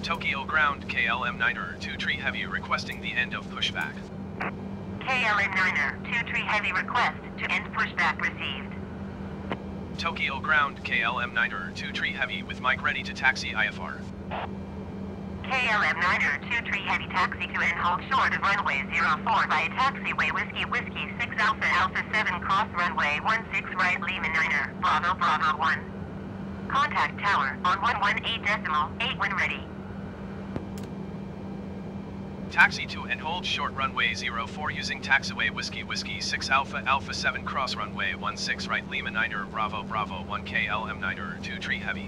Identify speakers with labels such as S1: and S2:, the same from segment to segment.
S1: Tokyo Ground KLM Niner 2 Tree Heavy requesting the end of pushback.
S2: KLM Niner 2 Tree Heavy request to end pushback received.
S1: Tokyo Ground KLM Niner 2 Tree Heavy with mic ready to taxi IFR.
S2: KLM Niner 2 Tree Heavy taxi to and hold short of runway 04 via taxiway Whiskey 6 Alpha 7 cross runway 16 right Lima Niner Bravo 1. Contact tower on 118.8 when ready.
S1: Taxi to and hold short runway 04 using taxiway Whiskey 6 Alpha 7 cross runway 16 right Lima Niner Bravo 1 KLM Niner 2 Tree Heavy.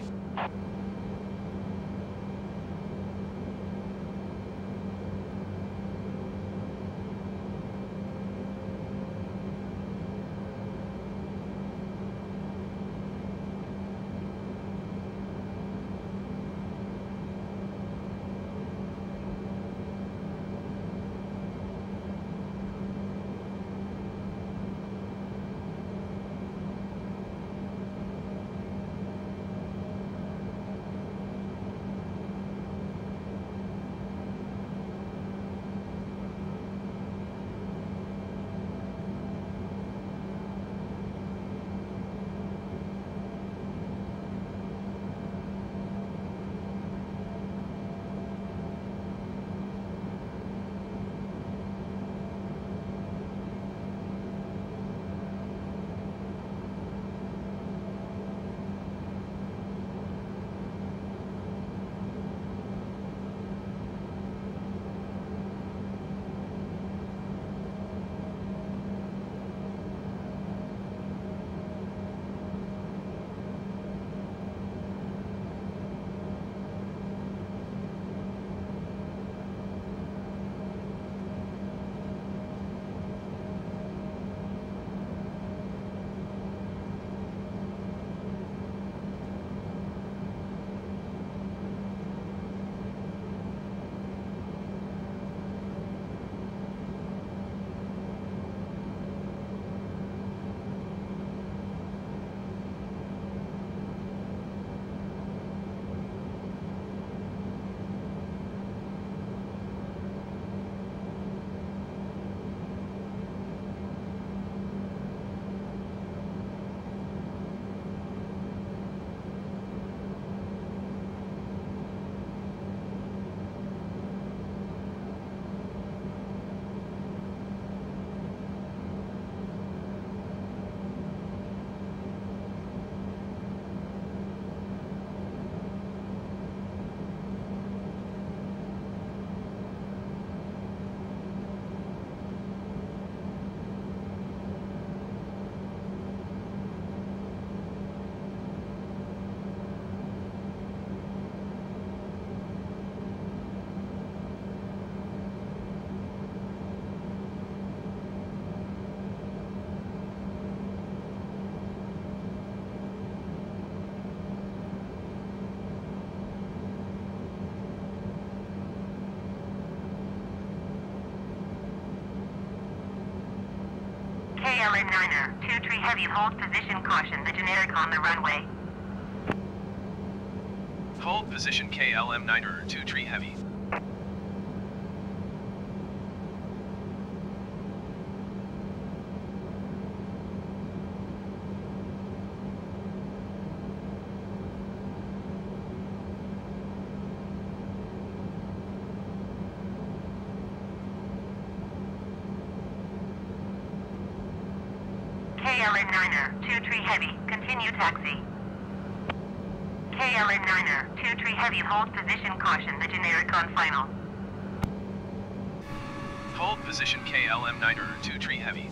S2: KLM Niner 2 Tree Heavy hold position caution the generic on the runway.
S1: Hold position KLM Niner 2 Tree Heavy.
S2: KLM Niner 2 Tree Heavy, continue taxi. KLM Niner 2 Tree Heavy hold position caution the generic on final.
S1: Hold position KLM Niner 2 Tree Heavy.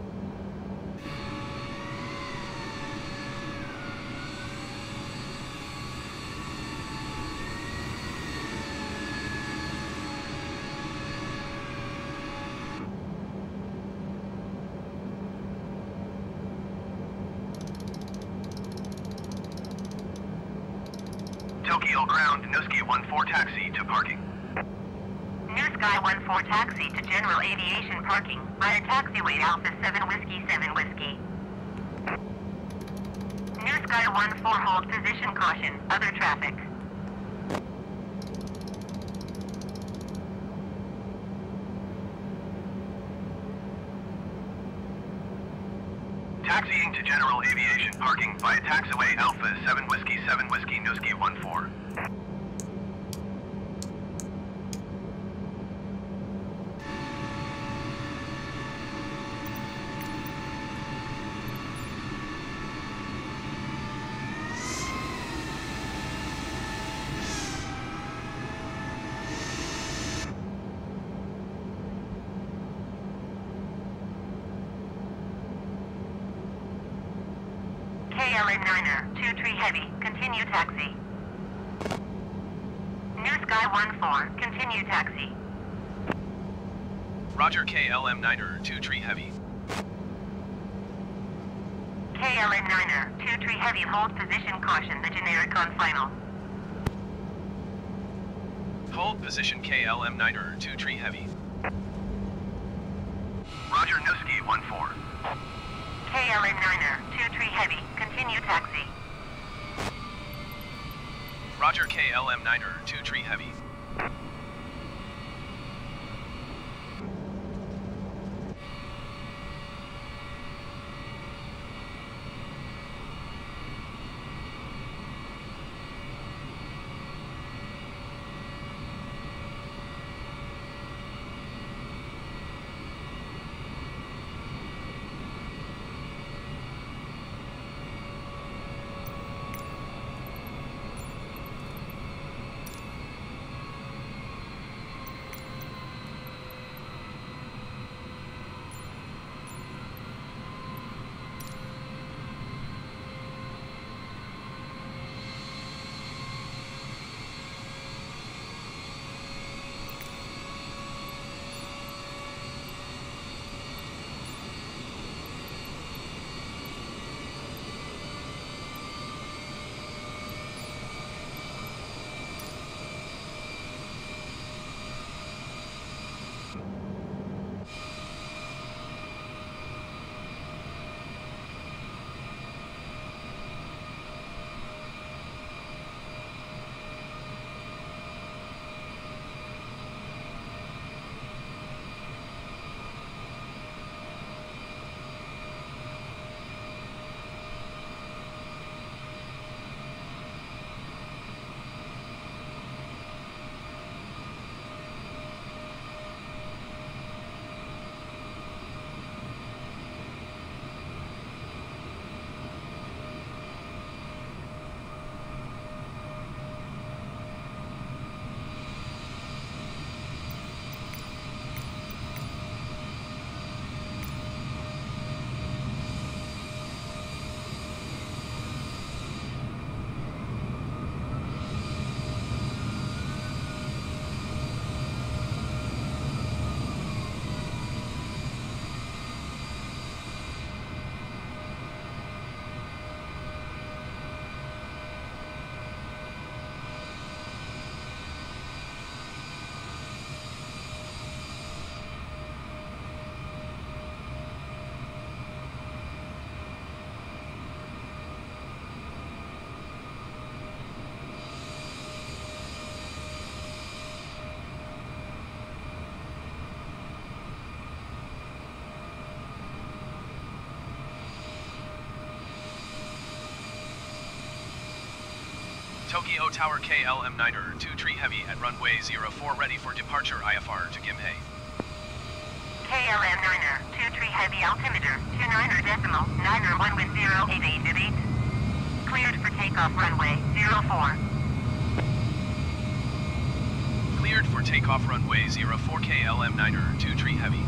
S1: Tokyo Ground, New Sky 14 taxi to parking.
S2: New Sky 14 taxi to general aviation parking via taxiway Alpha 7 Whiskey. New Sky 14 hold position caution, other traffic.
S1: Taxiing to General Aviation Parking via taxiway Alpha 7 Whiskey 7 Whiskey Newski 14.
S2: KLM 9er, 2 Tree Heavy, continue taxi. New Sky 14, continue taxi.
S1: Roger KLM 9er, 2 Tree Heavy.
S2: KLM 9er, 2 Tree Heavy, hold position, caution, the generic on final.
S1: Hold position KLM 9er, 2 Tree Heavy. Roger Newski 14.
S2: KLM 9er, 2 Tree Heavy, continue taxi.
S1: Roger KLM 9er, 2 Tree Heavy. Tokyo Tower KLM 9er, 2 Tree Heavy at runway 04 ready for departure IFR to Gimhae.
S2: KLM 9er, 2 Tree Heavy, altimeter, 29er decimal, 9er 1 with 088 Cleared for takeoff runway 04.
S1: Cleared for takeoff runway 04 KLM 9er, 2 Tree Heavy.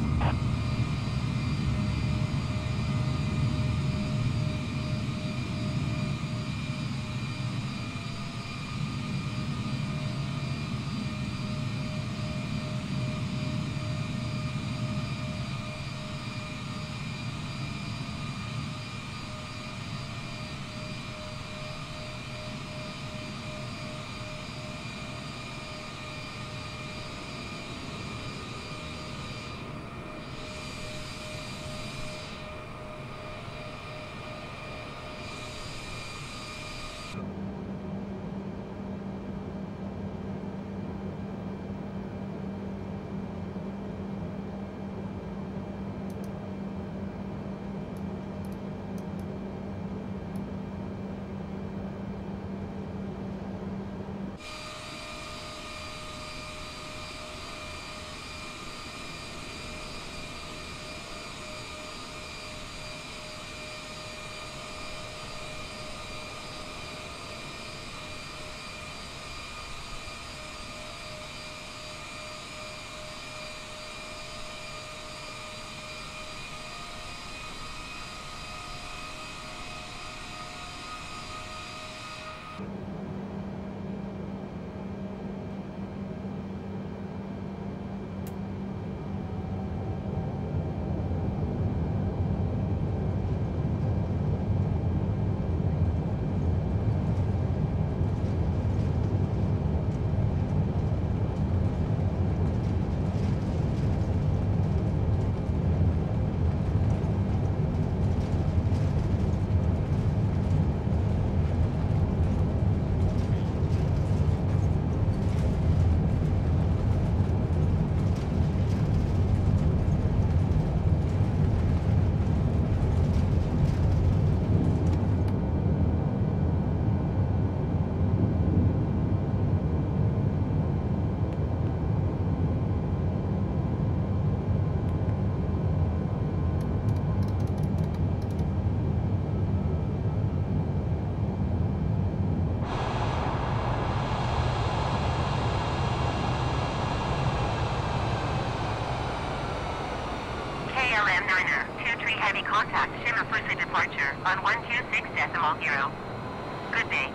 S2: KLM 9er, 23 heavy contact, Shima Fuji departure on 126.0. Good day.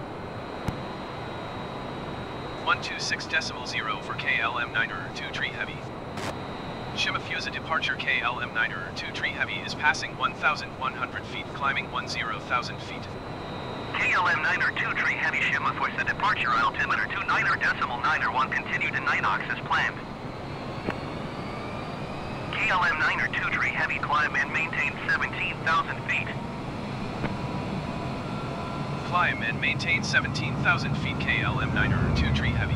S1: 126.0 for KLM 9er 23 heavy. Shima Fuji departure KLM 9er 23 heavy is passing 1,100 feet, climbing 10,000 feet.
S3: KLM 9er 23 heavy Shima Fuji departure altimeter 29.901 continue to Ninox as planned. KLM 9er 23 heavy climb and maintain 17,000 feet.
S1: Climb and maintain 17,000 feet KLM 9er 23 heavy.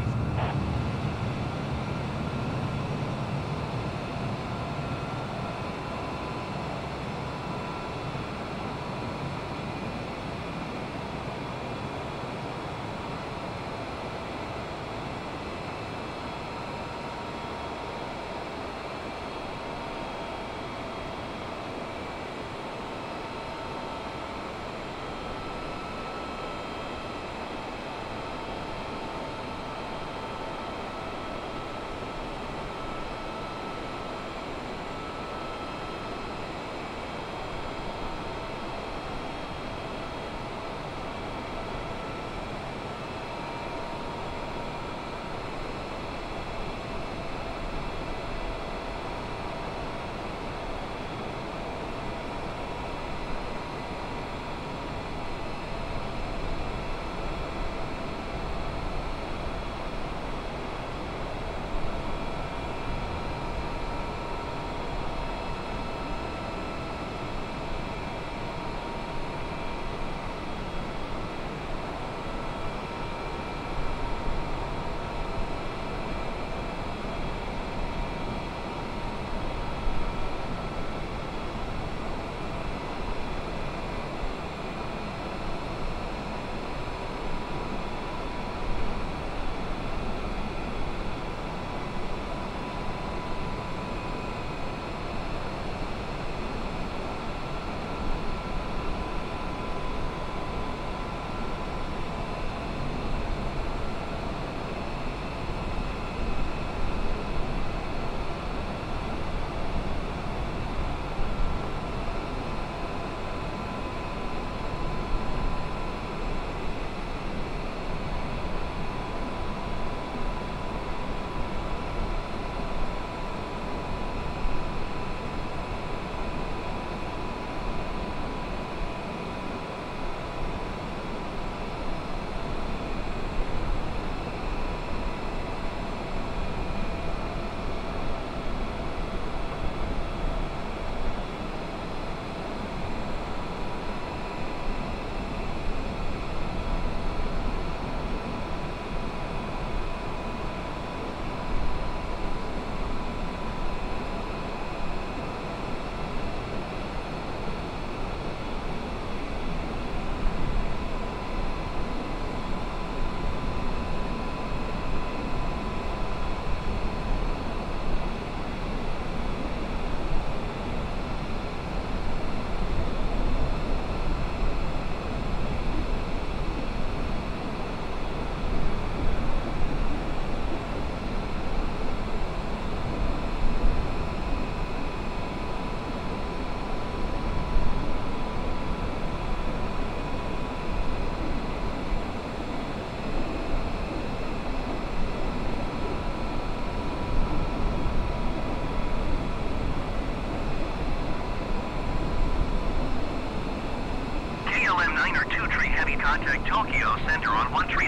S3: Contact Tokyo Center on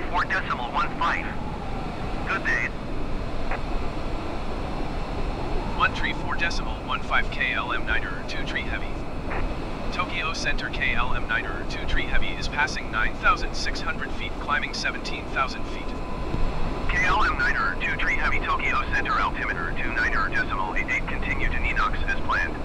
S3: 134.15. Good day.
S1: 134.15 KLM 9er 23 heavy. Tokyo Center KLM 9er 23 heavy is passing 9,600 feet, climbing 17,000 feet.
S3: KLM 9er 23 heavy Tokyo Center altimeter 29.88 continue to Ninox as planned.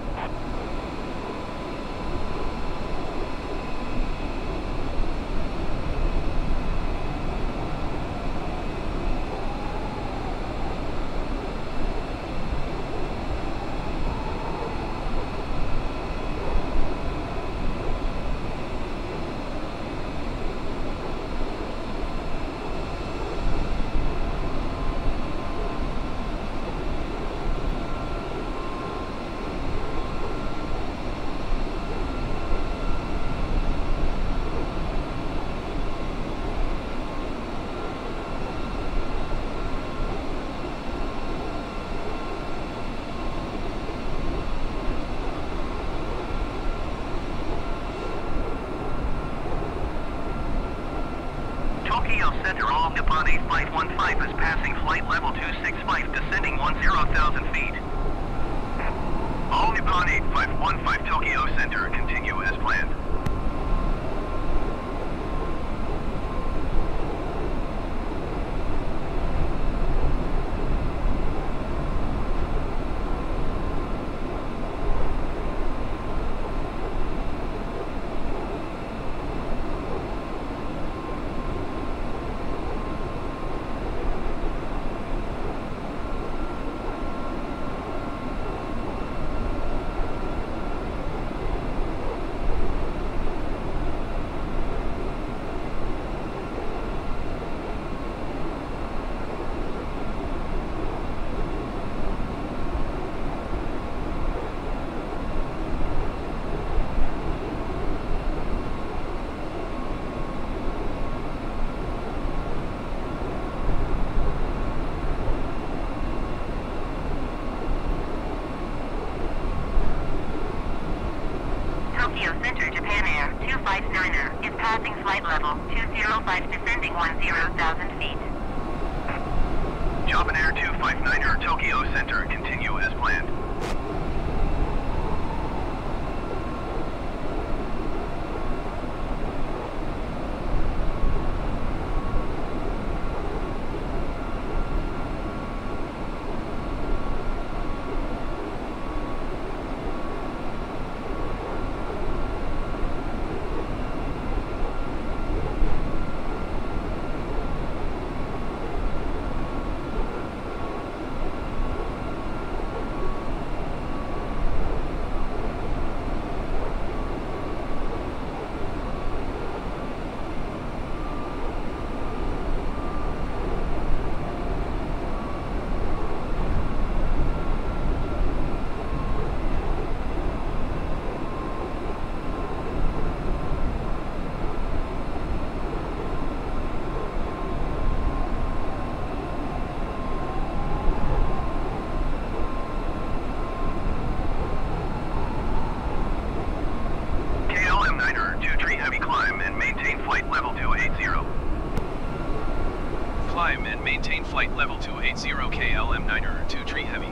S3: All Nippon 8515 is passing flight level 265, descending 10,000 feet. All Nippon 8515 Tokyo Center, continue as planned.
S2: Tokyo Center, Japan Air 259er is passing flight level 205, descending 10,000 feet.
S3: Japan Air 259er Tokyo Center, continue as planned.
S1: Climb and maintain flight level 280 KLM-9er 2 Tree Heavy.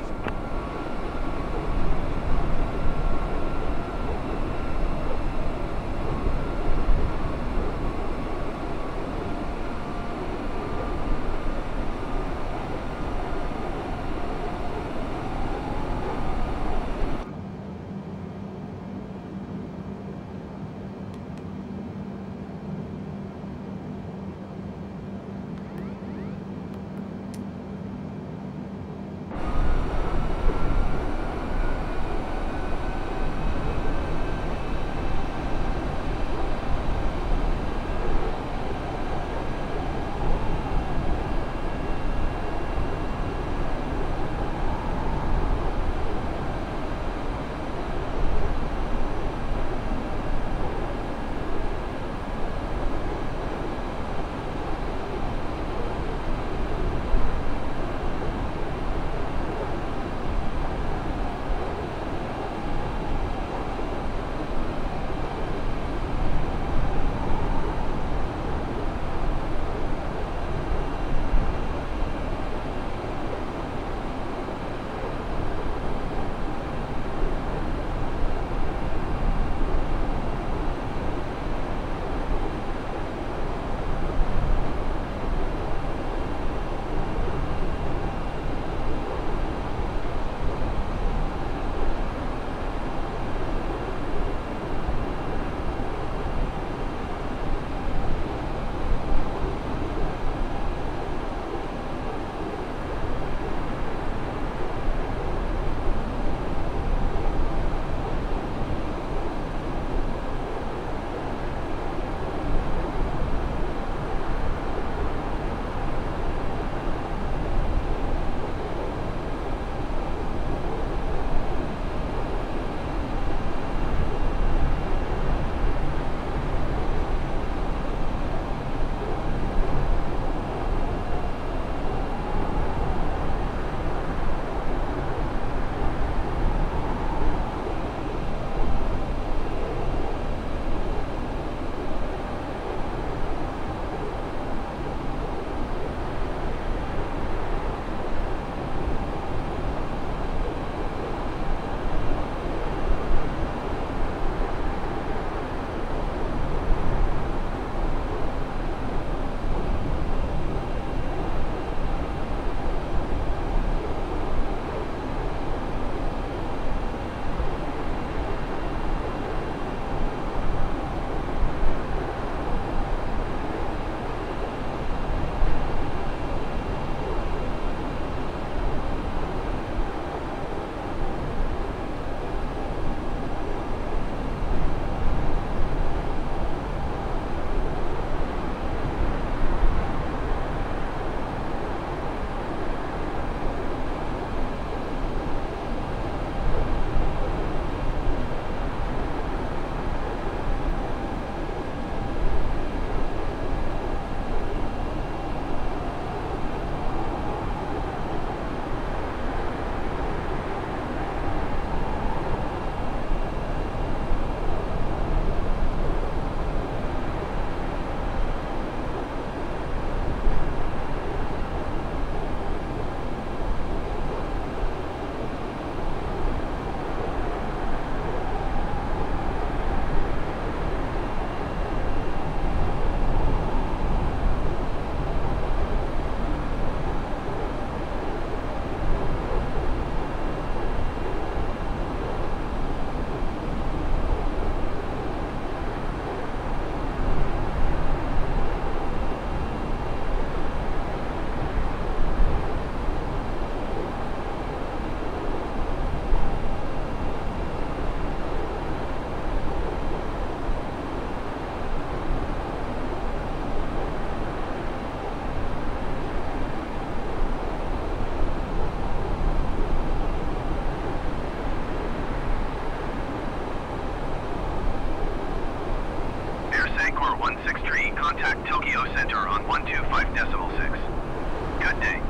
S3: contact Tokyo Center on 125.6. Good day.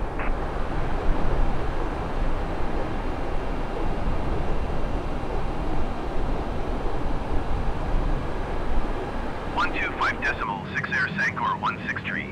S3: Air Sankor 163.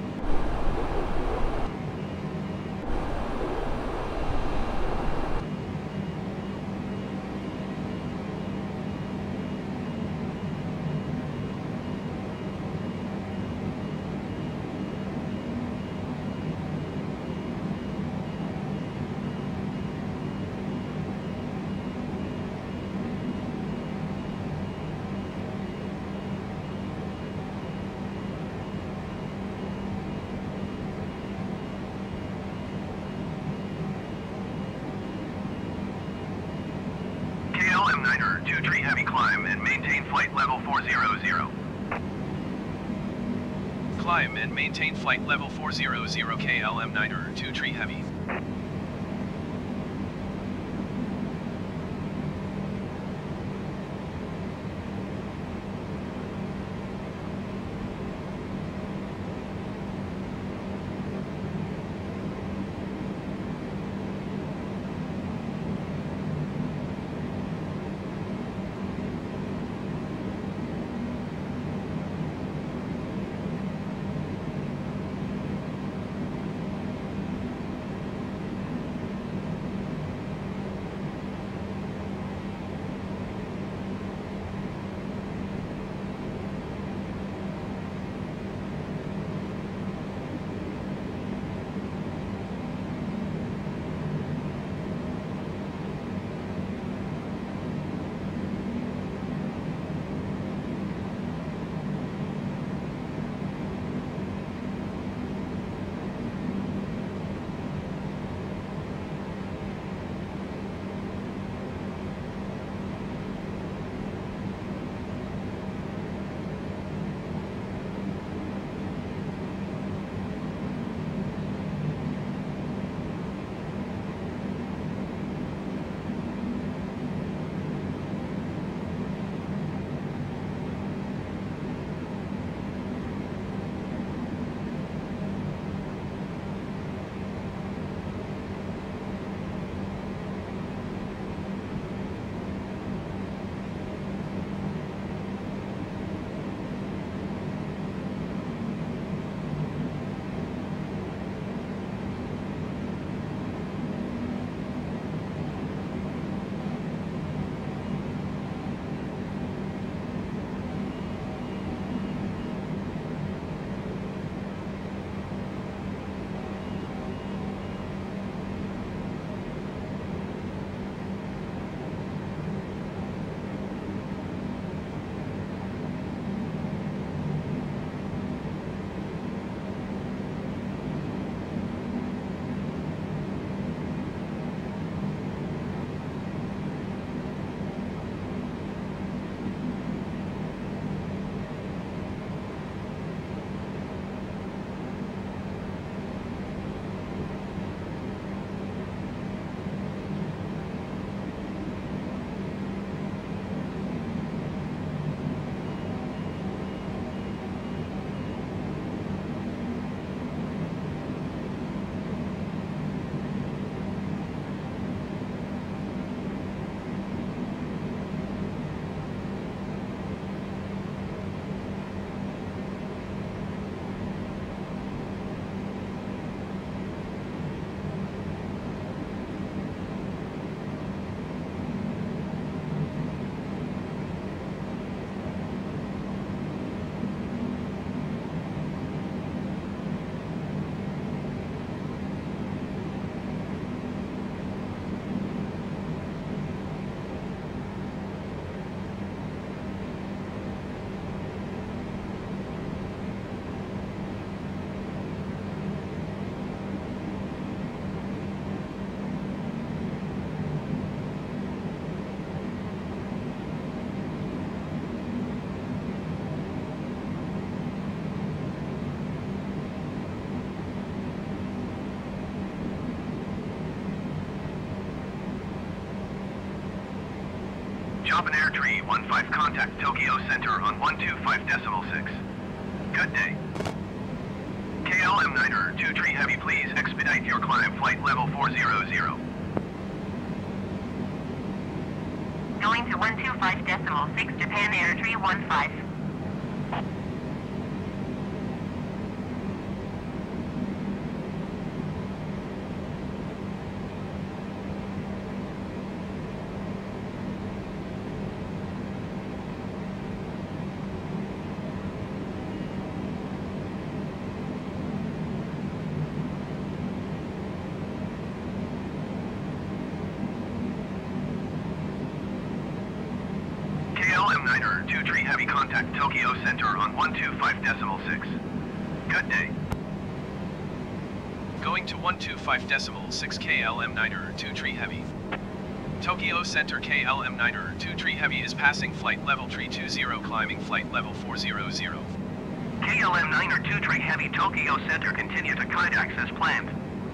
S3: KLM-Niner, 23 heavy climb and maintain flight level 400.
S1: Climb and maintain flight level 400 KLM-Niner, 23 heavy.
S3: Japan Air Tree 15 contact Tokyo Center on 125.6. Good day. KLM Niner 23 Heavy, please expedite your climb flight level 400.
S2: Going to 125.6 Japan Air 315.
S3: KLM Niner 23 Heavy, contact Tokyo Center on 125.6. Good day.
S1: Going to 125.6 KLM Niner 23 Heavy. Tokyo Center KLM Niner 23 Heavy is passing flight level 320, climbing flight level 400.
S3: KLM Niner 23 Heavy, Tokyo Center, continue to contact as planned.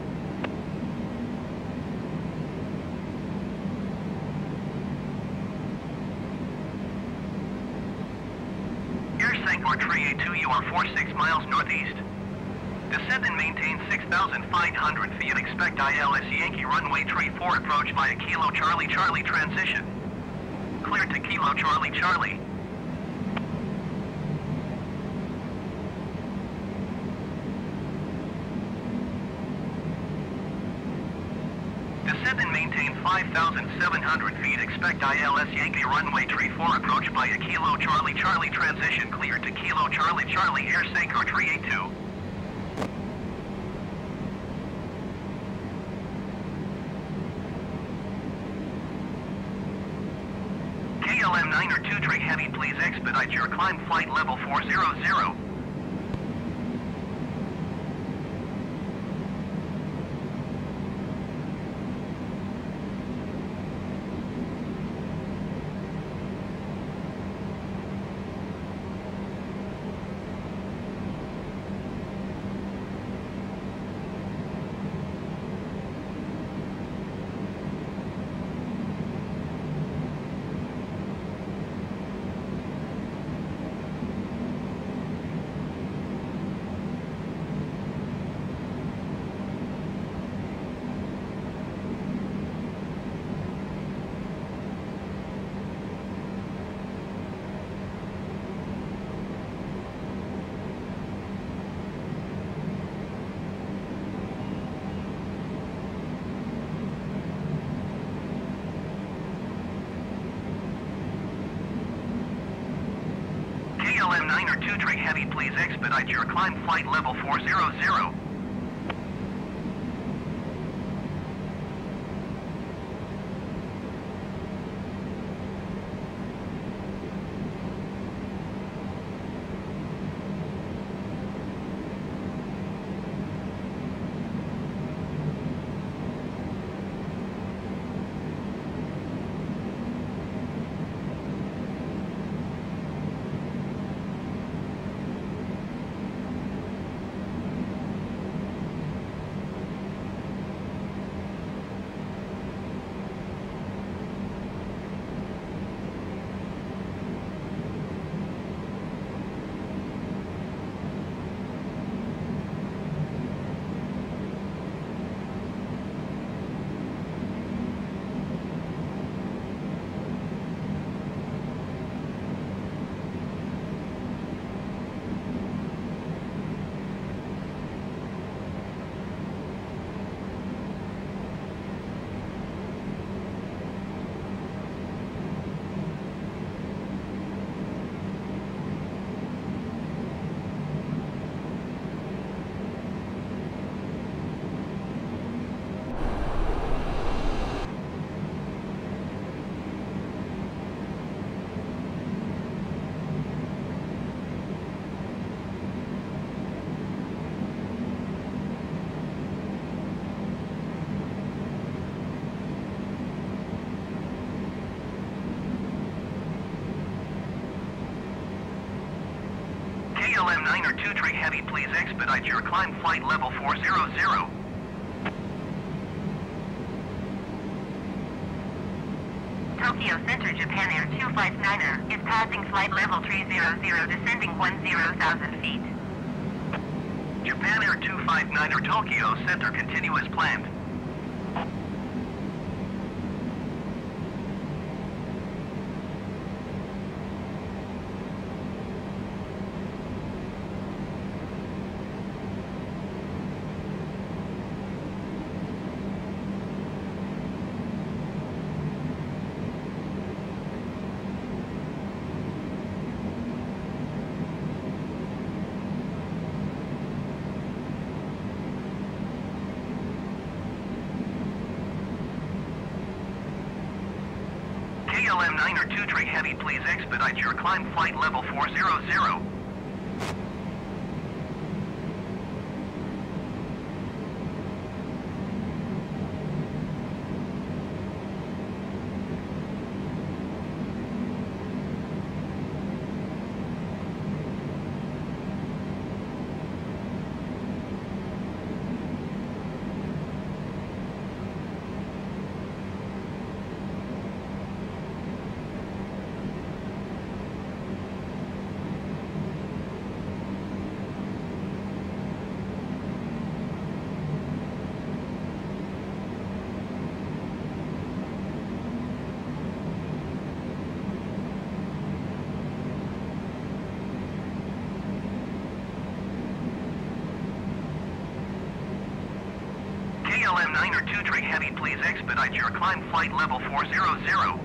S3: Air Sangor 382, you are 46 miles northeast. Descend and maintain 6,500 feet. Expect ILS Yankee runway 34 approach via Kilo Charlie Charlie transition. Clear to Kilo Charlie Charlie. Descend and maintain 5,700 feet. Expect ILS Yankee runway 34 approach via Kilo Charlie Charlie transition. Clear to Kilo Charlie Charlie. Air Sangor 382. KLM Niner 23 Heavy, please expedite your climb flight level 400. KLM Niner 23 Heavy, please expedite your climb flight level 400. KLM Niner 23 Heavy, please expedite your climb flight level 400.
S2: Tokyo Center Japan Air 259er is passing flight level 300, descending 10,000 feet.
S3: Japan Air 259er Tokyo Center continue as planned. KLM 902 Heavy, please expedite your climb flight level 400. KLM 902 Heavy, please expedite your climb flight level 400.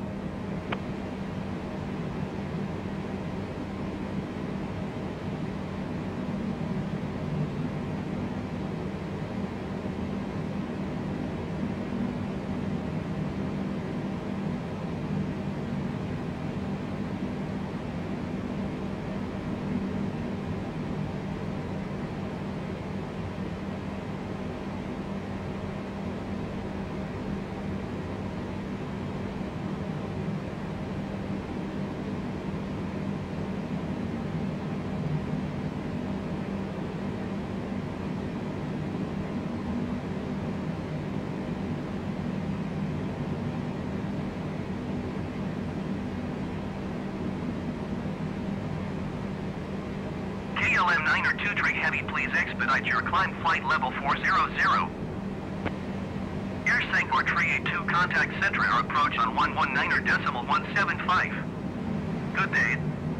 S3: KLM 902 Heavy, please expedite your climb flight level 400. Air Sangor 382 contact Centra approach on 119.175. Good day.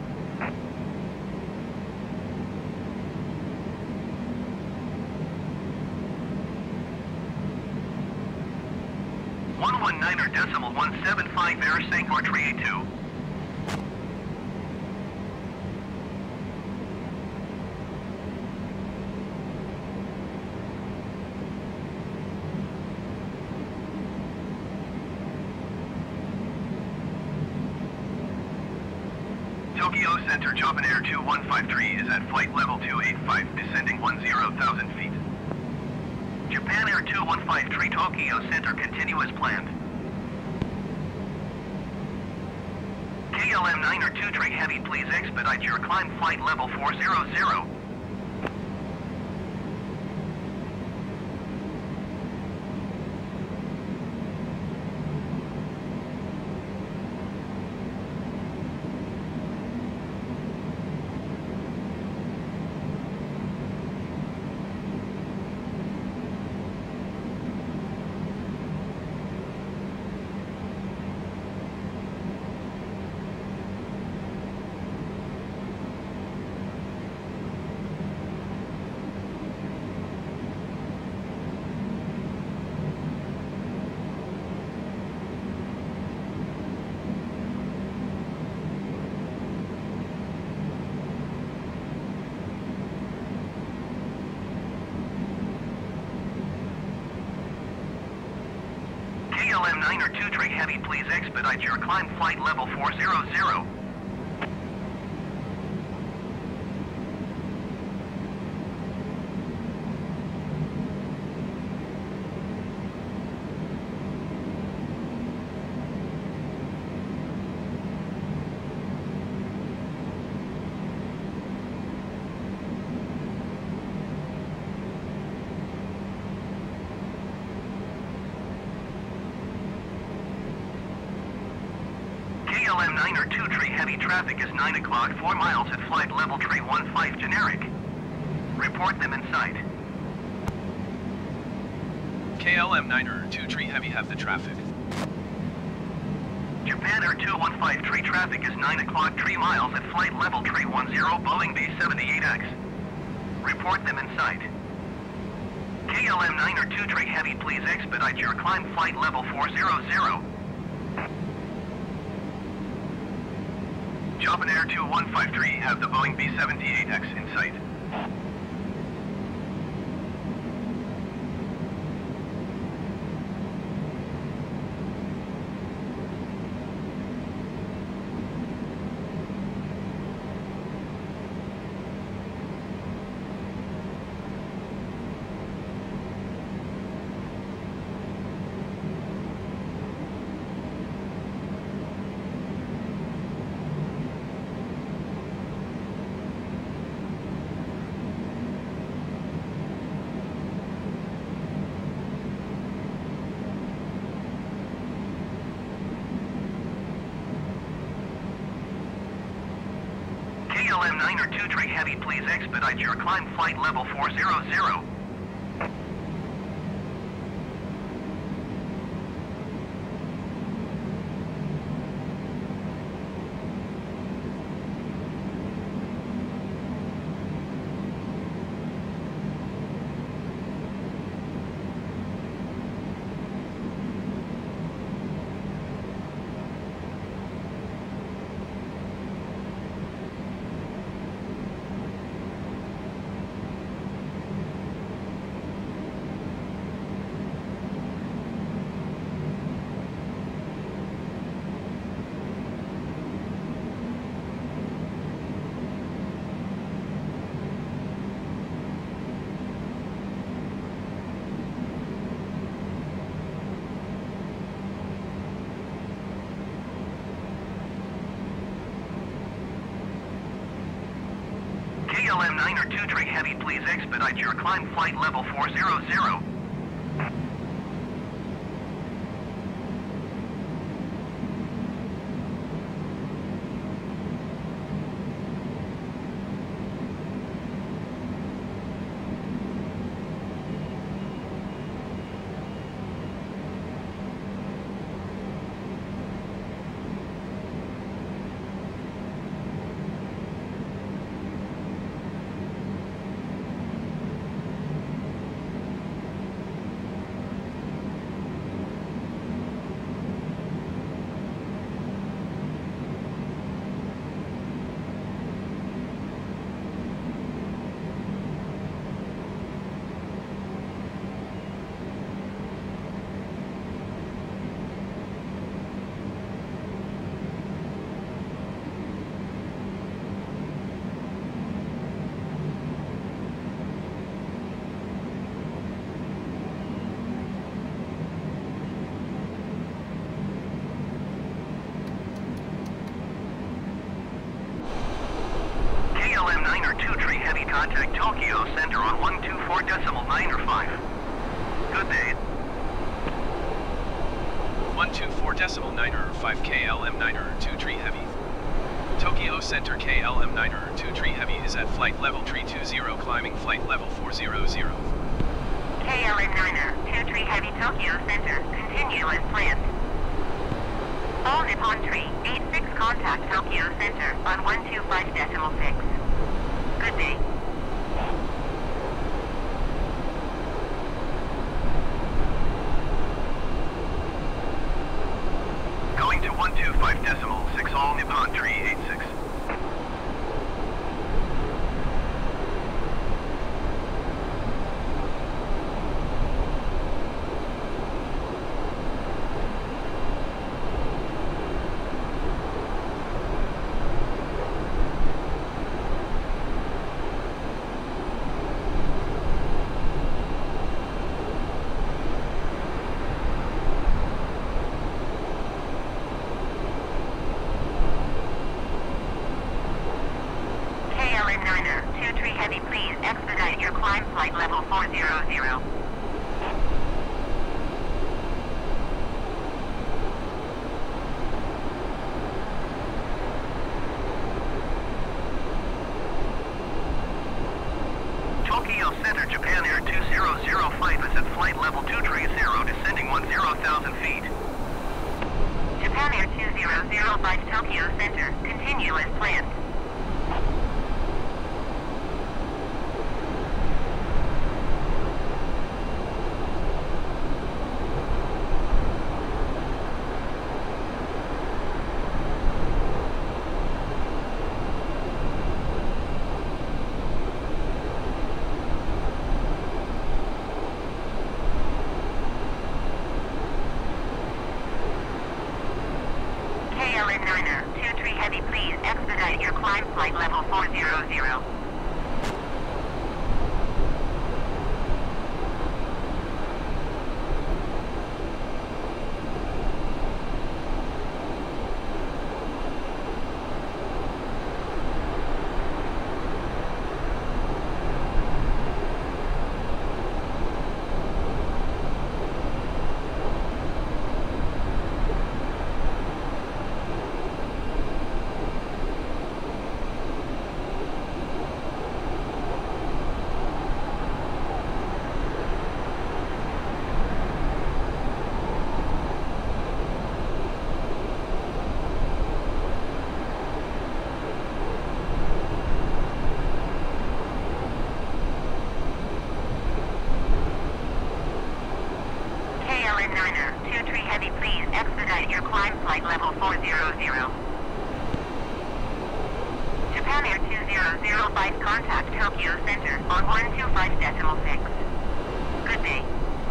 S3: .175 Air Sangor 382. Tokyo Center Japan Air 2153 is at flight level 285, descending 10,000 feet. Japan Air 2153 Tokyo Center continue as planned. KLM 902 Heavy, please expedite your climb flight level 400. KLM 902 Heavy, please expedite your climb flight level 400. KLM 902 heavy traffic is 9 o'clock, 4 miles at flight level 315 generic. Report them in sight.
S1: KLM 902 heavy have the traffic.
S3: Japan Air 215 tree traffic is 9 o'clock, 3 miles at flight level 310, Boeing B-78X. Report them in sight. KLM 902 heavy, please expedite your climb flight level 400. Japan Air 2153 have the Boeing B-78X in sight. KLM 902 heavy, please expedite your climb flight level 400. KLM 902 heavy, please expedite your climb flight level 400. Contact Tokyo Center on 124.905. Good day.
S1: 124.905 KLM 923 heavy. Tokyo Center KLM 923 heavy is at flight level 320, climbing flight level 400.
S2: KLM 923 heavy Tokyo Center, continue as planned. All Nippon 386 contact Tokyo Center on 125.6. Good day.
S3: Going to 125.6, all Nippon 386. 5 is at flight level 230, descending 10,000 feet.
S2: Japan Air 2005 Tokyo Center, continue as planned. KLM 23 Heavy, please expedite your climb flight level 400. KLM 23 Heavy, please expedite your climb flight level 400. Japan Air 2005 contact Tokyo Center on 125.6. Good day.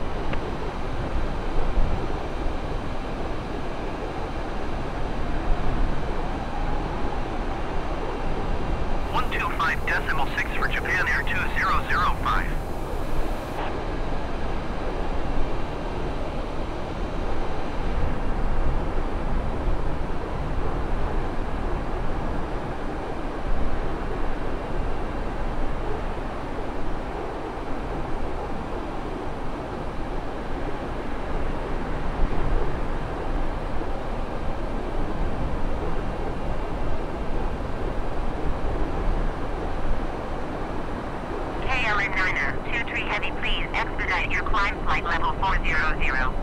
S3: .6 for Japan Air 2005.
S2: KLM 23 Heavy, please expedite your climb flight level 400.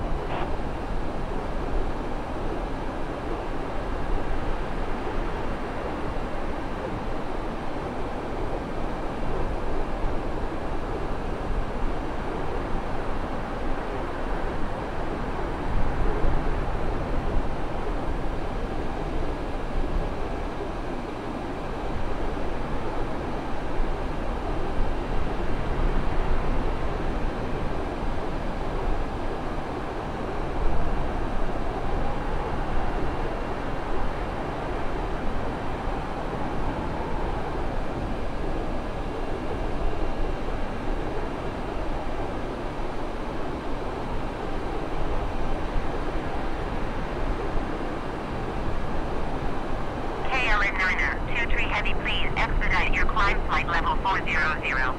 S2: KLM 23 Heavy, please expedite your climb flight level 400.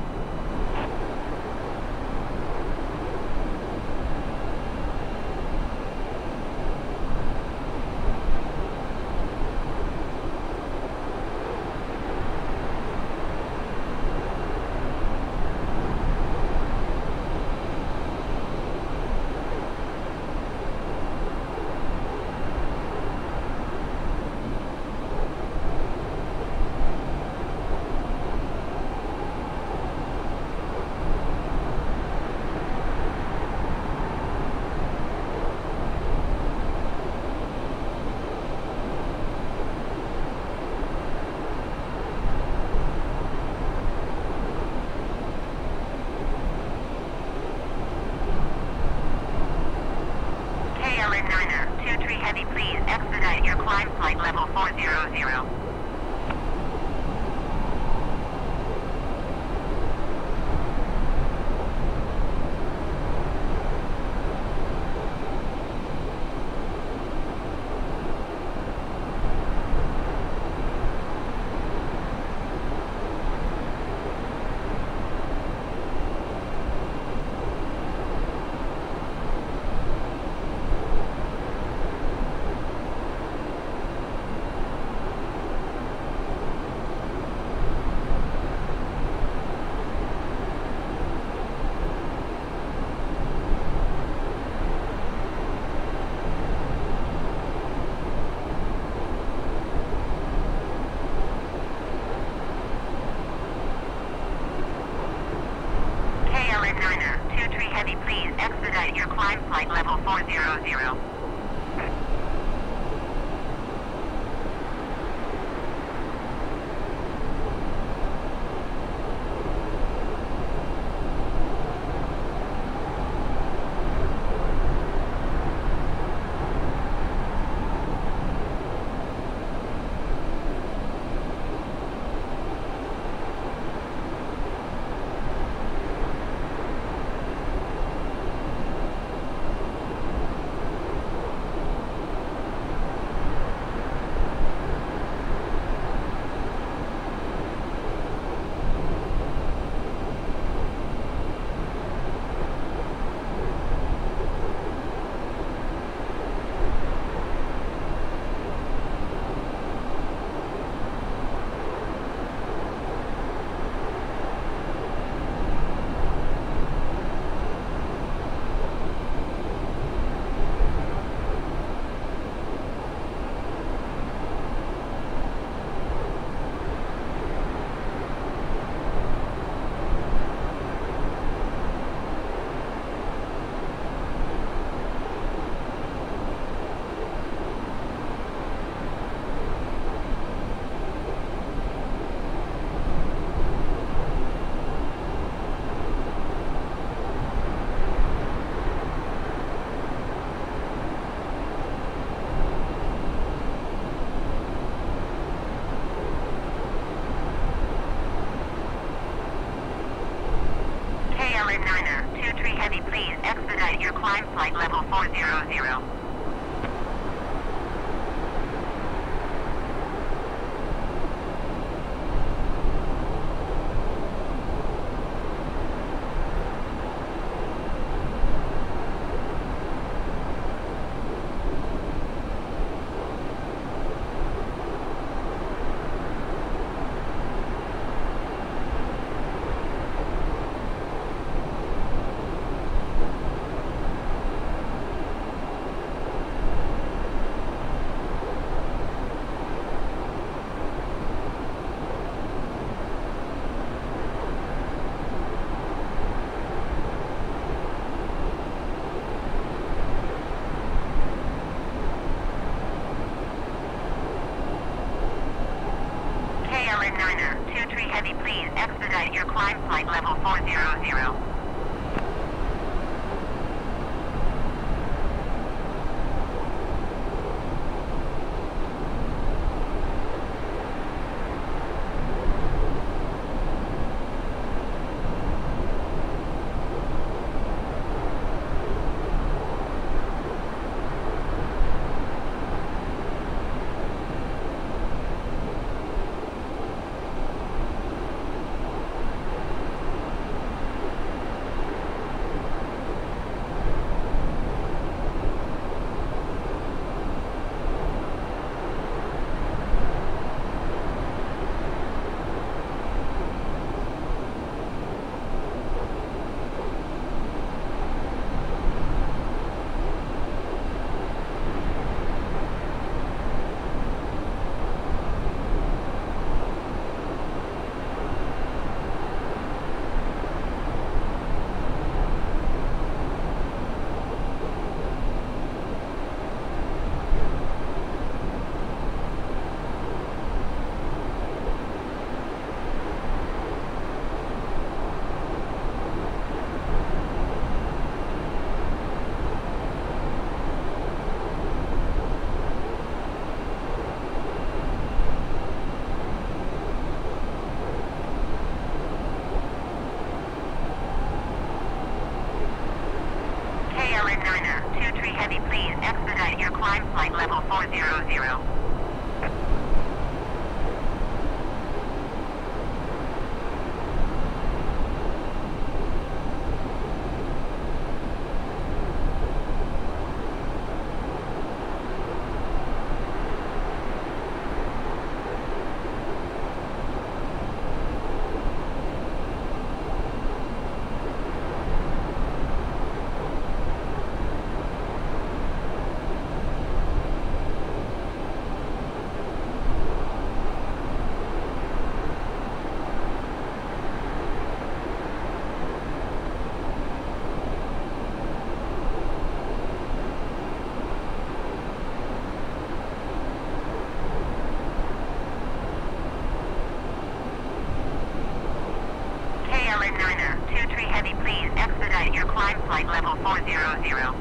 S2: climb flight level 400. Please expedite your climb flight level 400. Please expedite your climb flight level 400. Please expedite your climb flight level 400. flight level 400.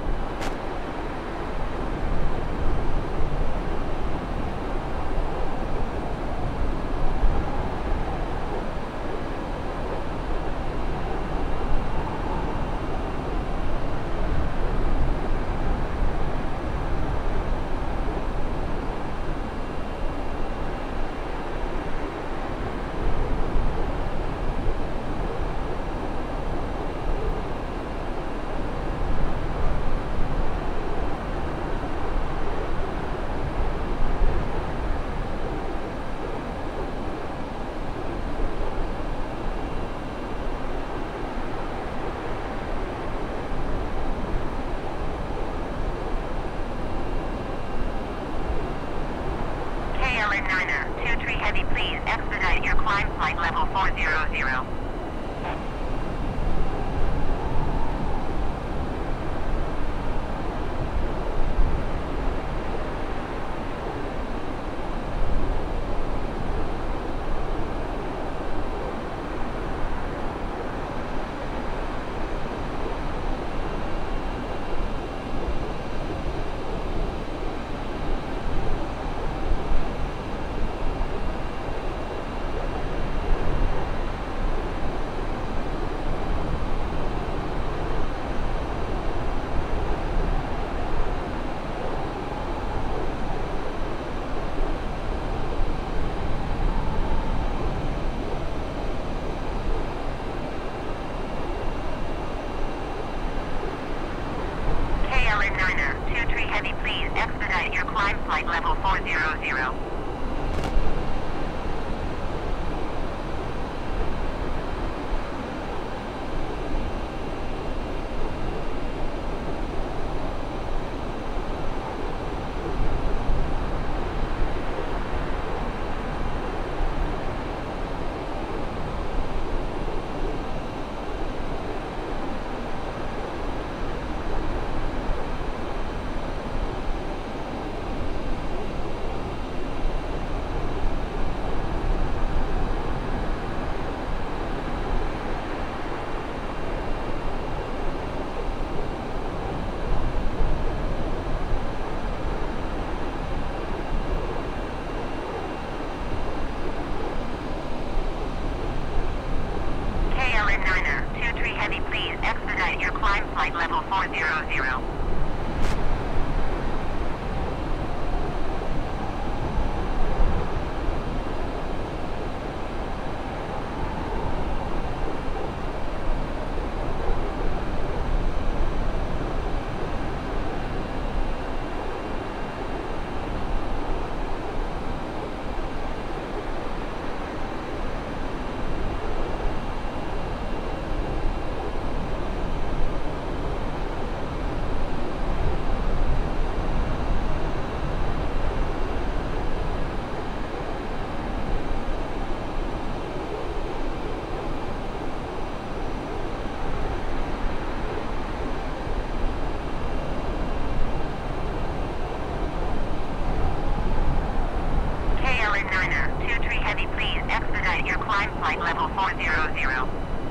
S2: Please expedite your climb flight level 400. Please expedite your climb flight level 400. Please expedite your climb flight level 400. Please expedite your climb flight level 400.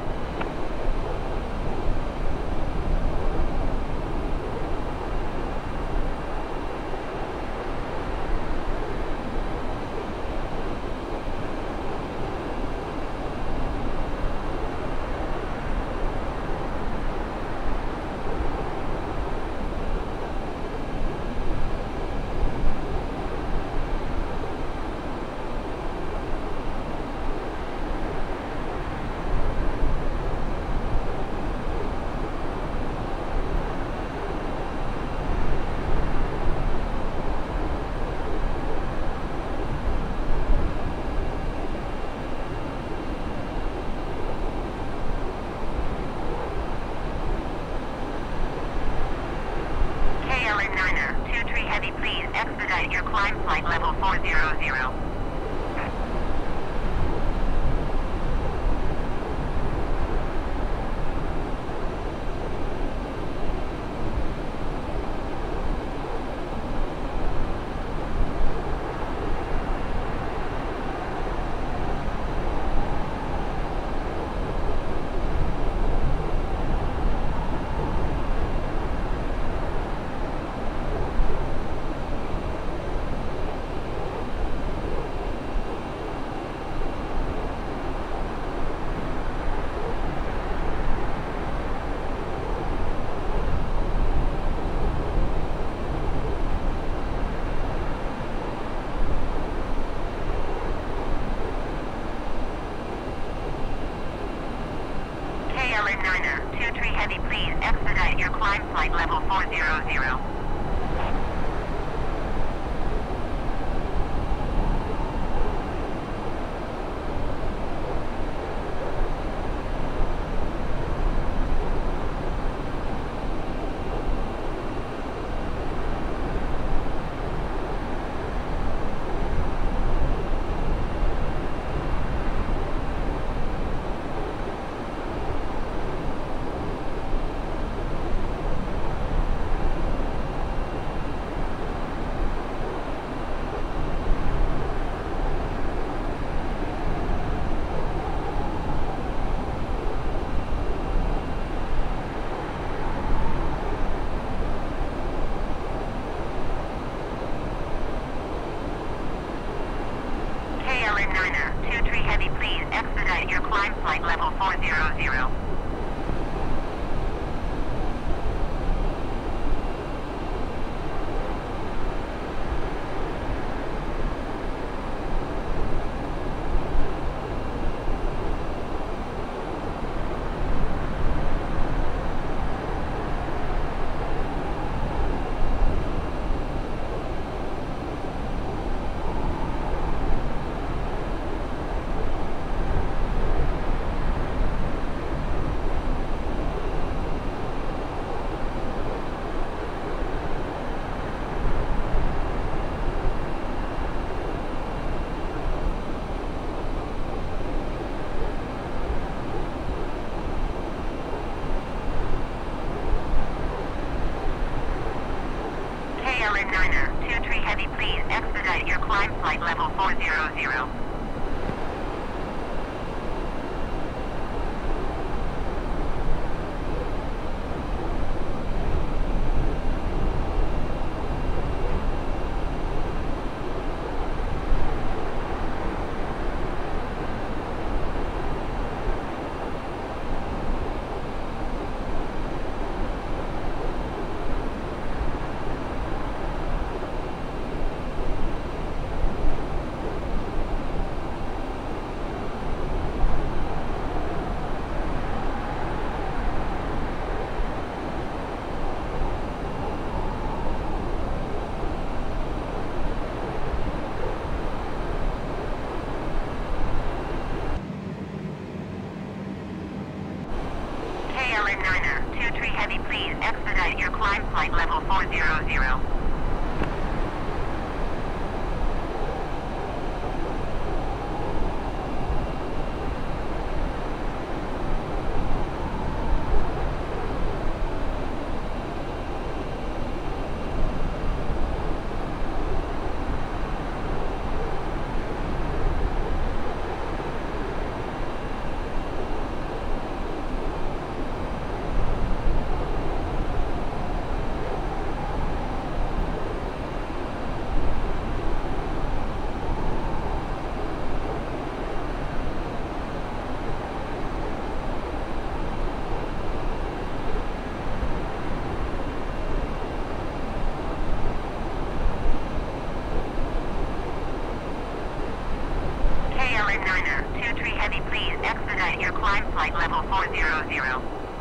S2: Please expedite your climb flight level 400. Heavy, please expedite your climb flight level 400. Niner, 23 Heavy, please expedite your climb flight level 400. Niner, 23 Heavy, please expedite your climb flight level 400. Niner, 23 Heavy, please expedite your climb flight level 400.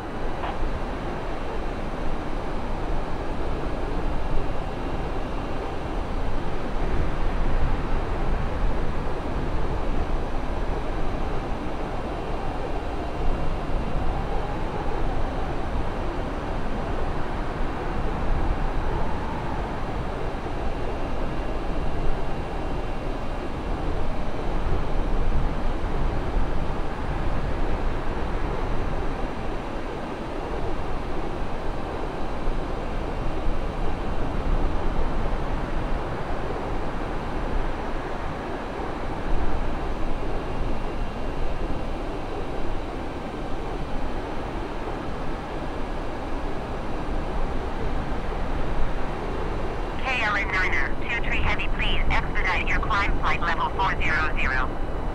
S2: Niner, 23 Heavy, please expedite your climb flight level 400.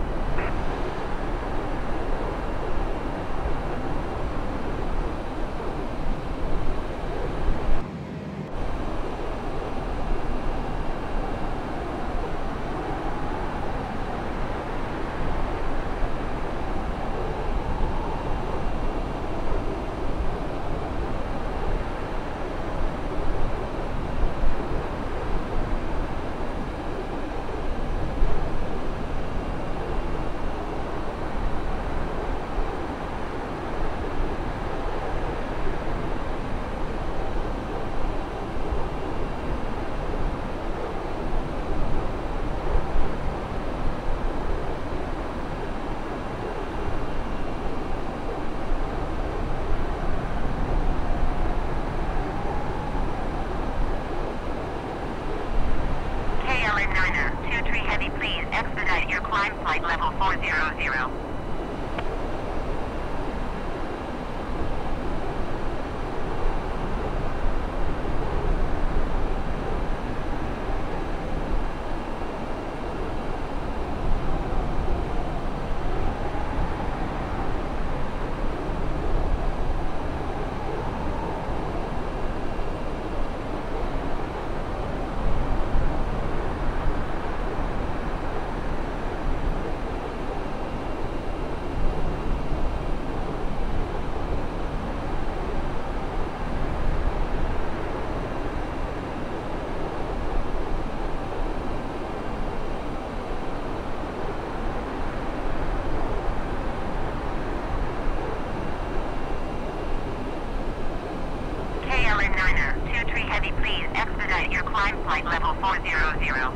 S2: Niner, 23 Heavy, please expedite your climb flight level 400. climb flight level 400.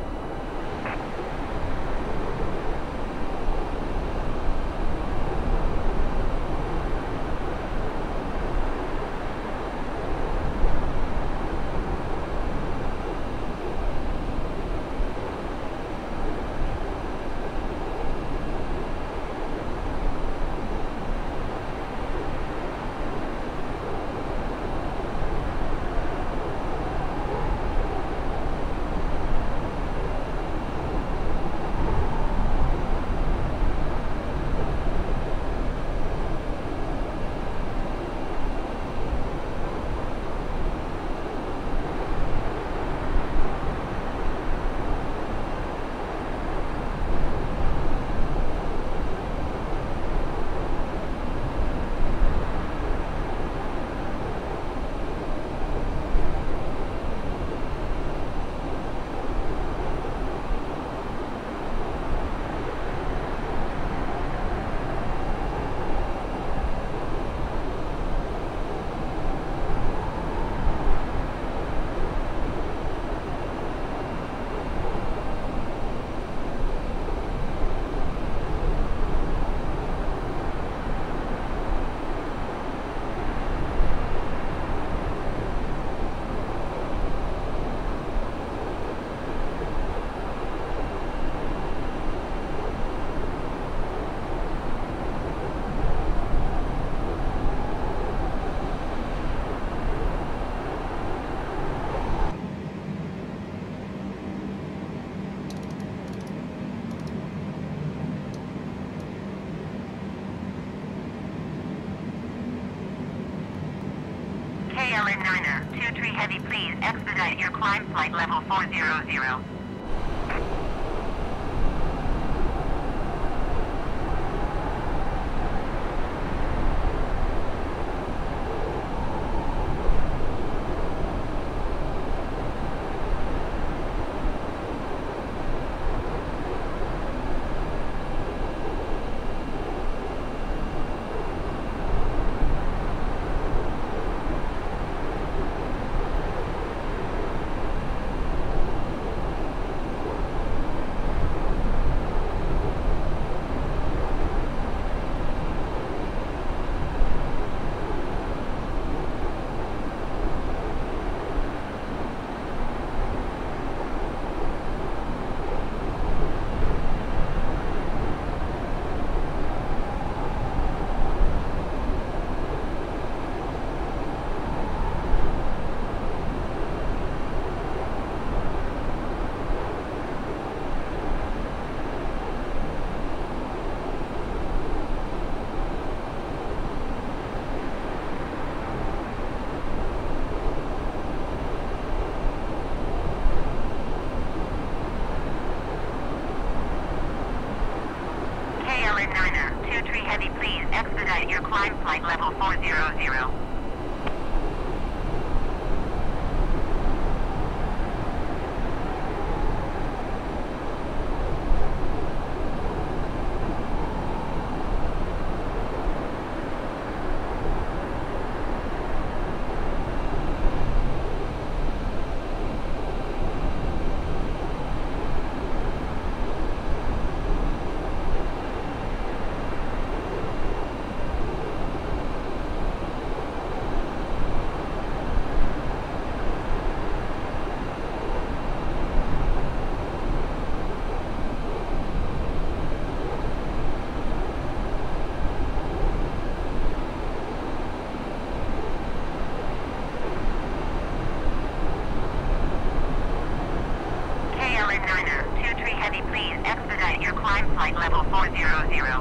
S2: KLM 23 Heavy, please expedite your climb flight level 400. KLM 23 Heavy, please expedite your climb flight level 400. KLM 23 Heavy, please expedite your climb flight level 400.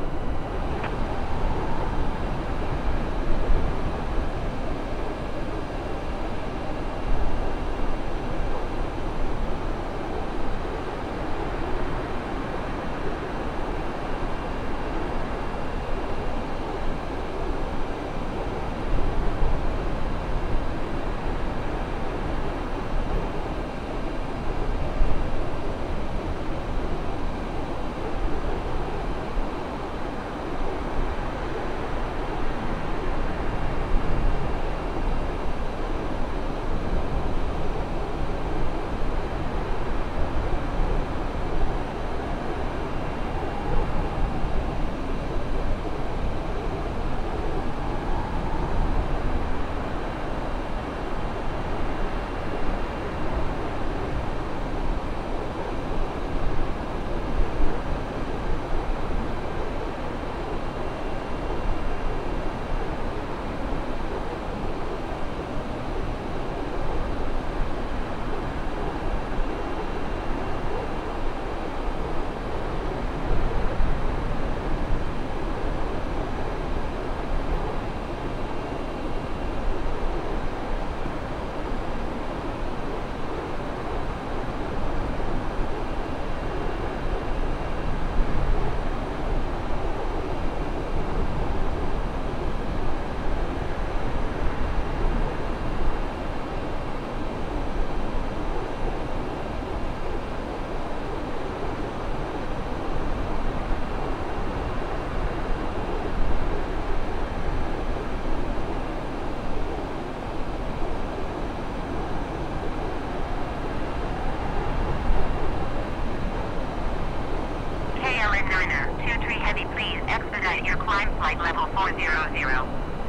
S2: climb flight level 400.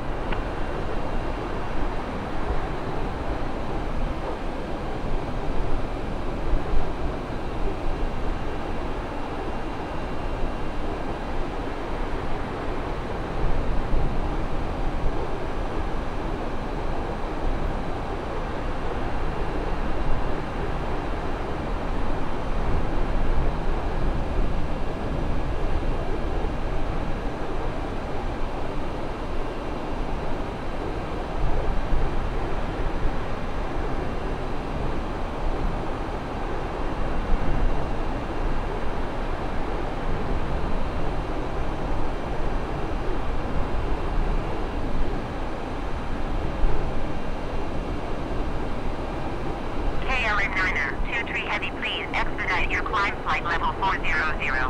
S2: Heavy, please expedite your climb flight level 400.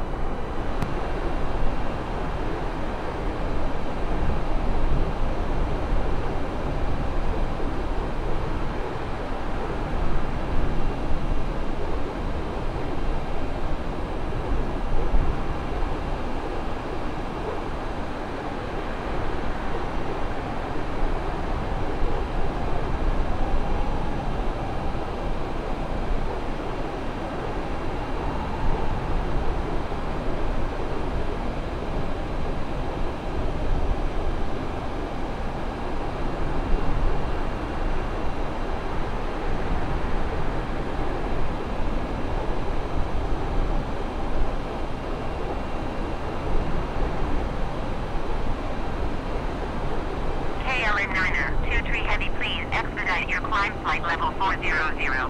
S2: Climb flight level 400.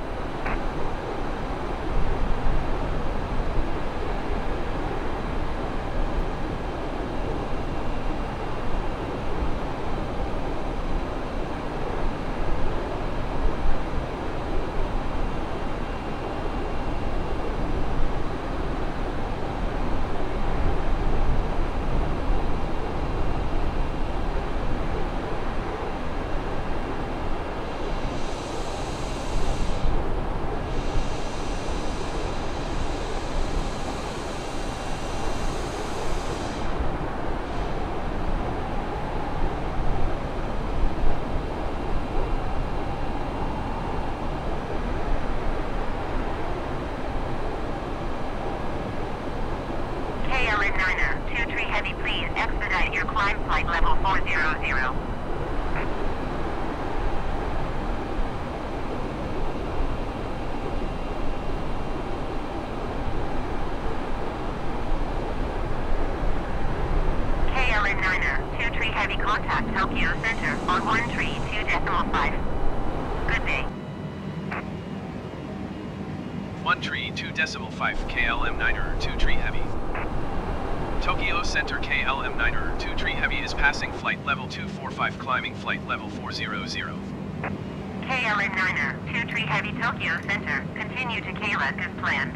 S2: Heavy, please expedite your climb flight level 400. Heavy, contact Tokyo Center on 132.5. Good day.
S1: 132.5 KLM 9er 2 Tree Heavy. Tokyo Center KLM 9er 2 Tree Heavy is passing flight level 245 climbing flight level 400.
S2: KLM 9er 2 Tree Heavy Tokyo Center, continue to Kayla as planned.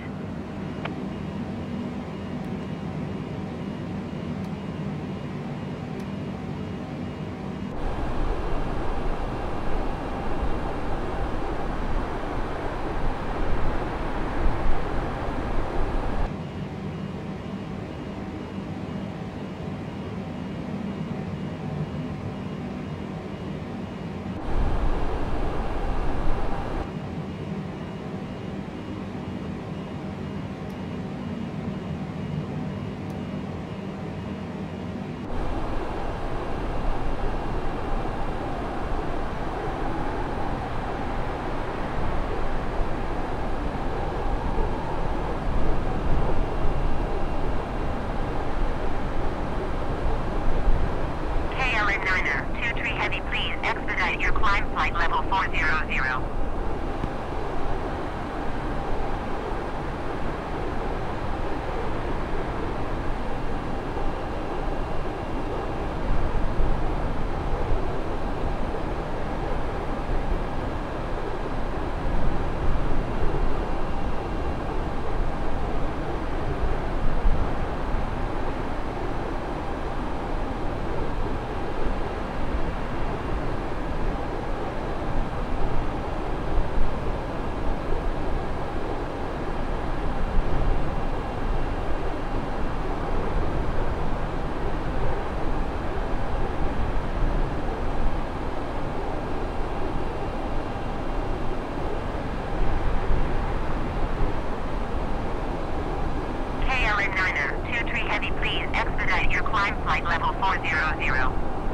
S2: 400.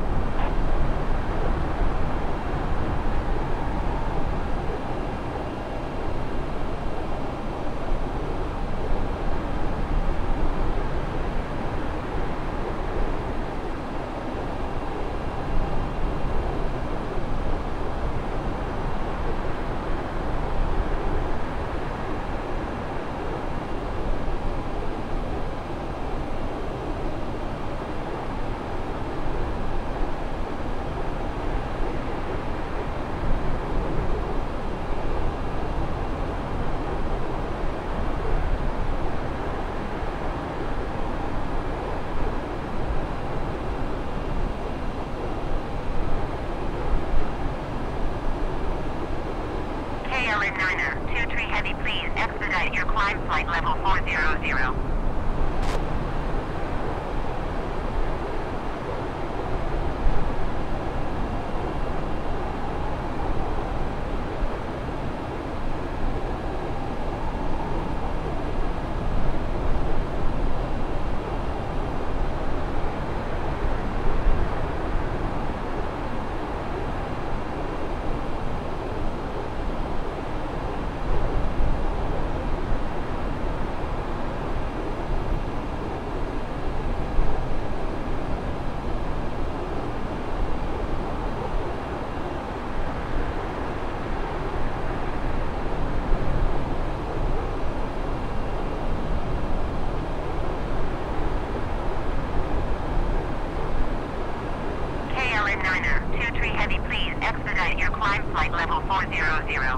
S2: Flight level 400. Flight level 400.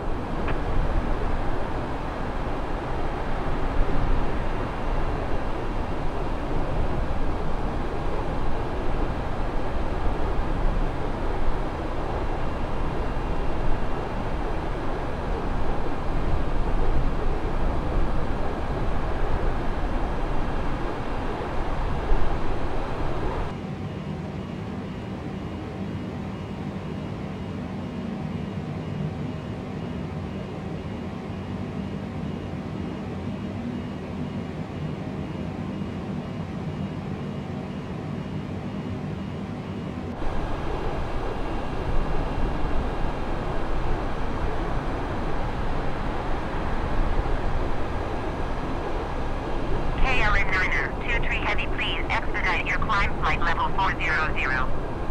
S2: Flight level 400.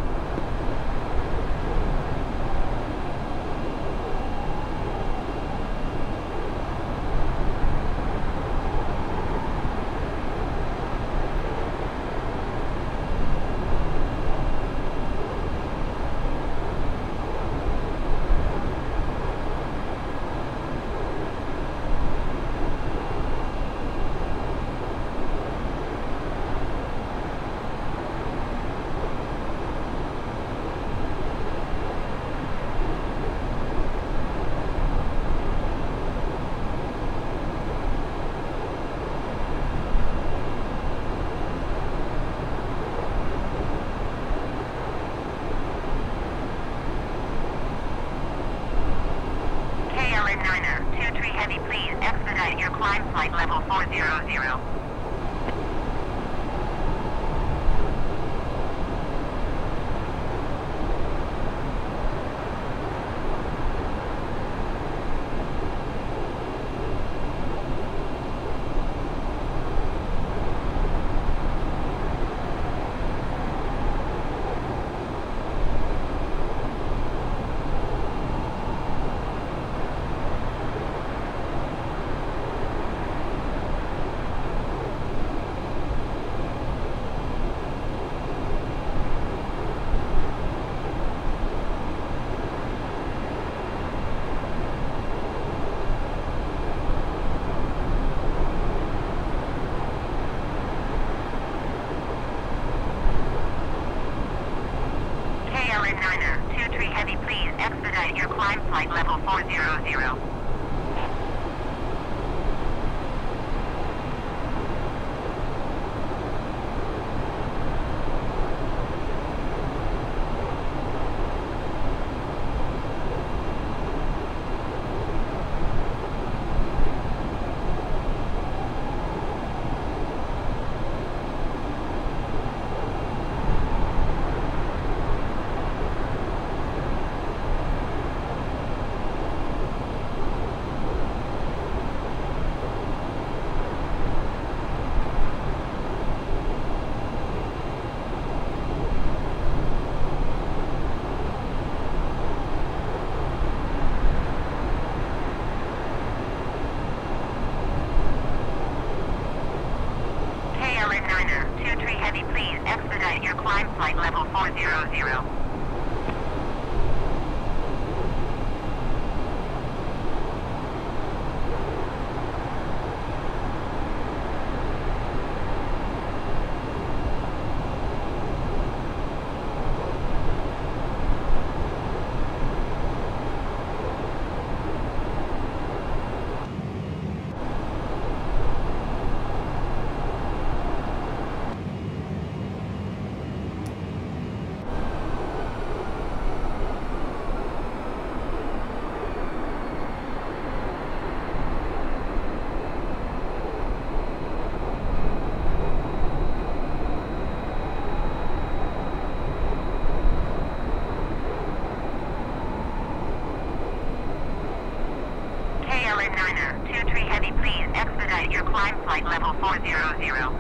S2: Flight level 400. climb flight level 400.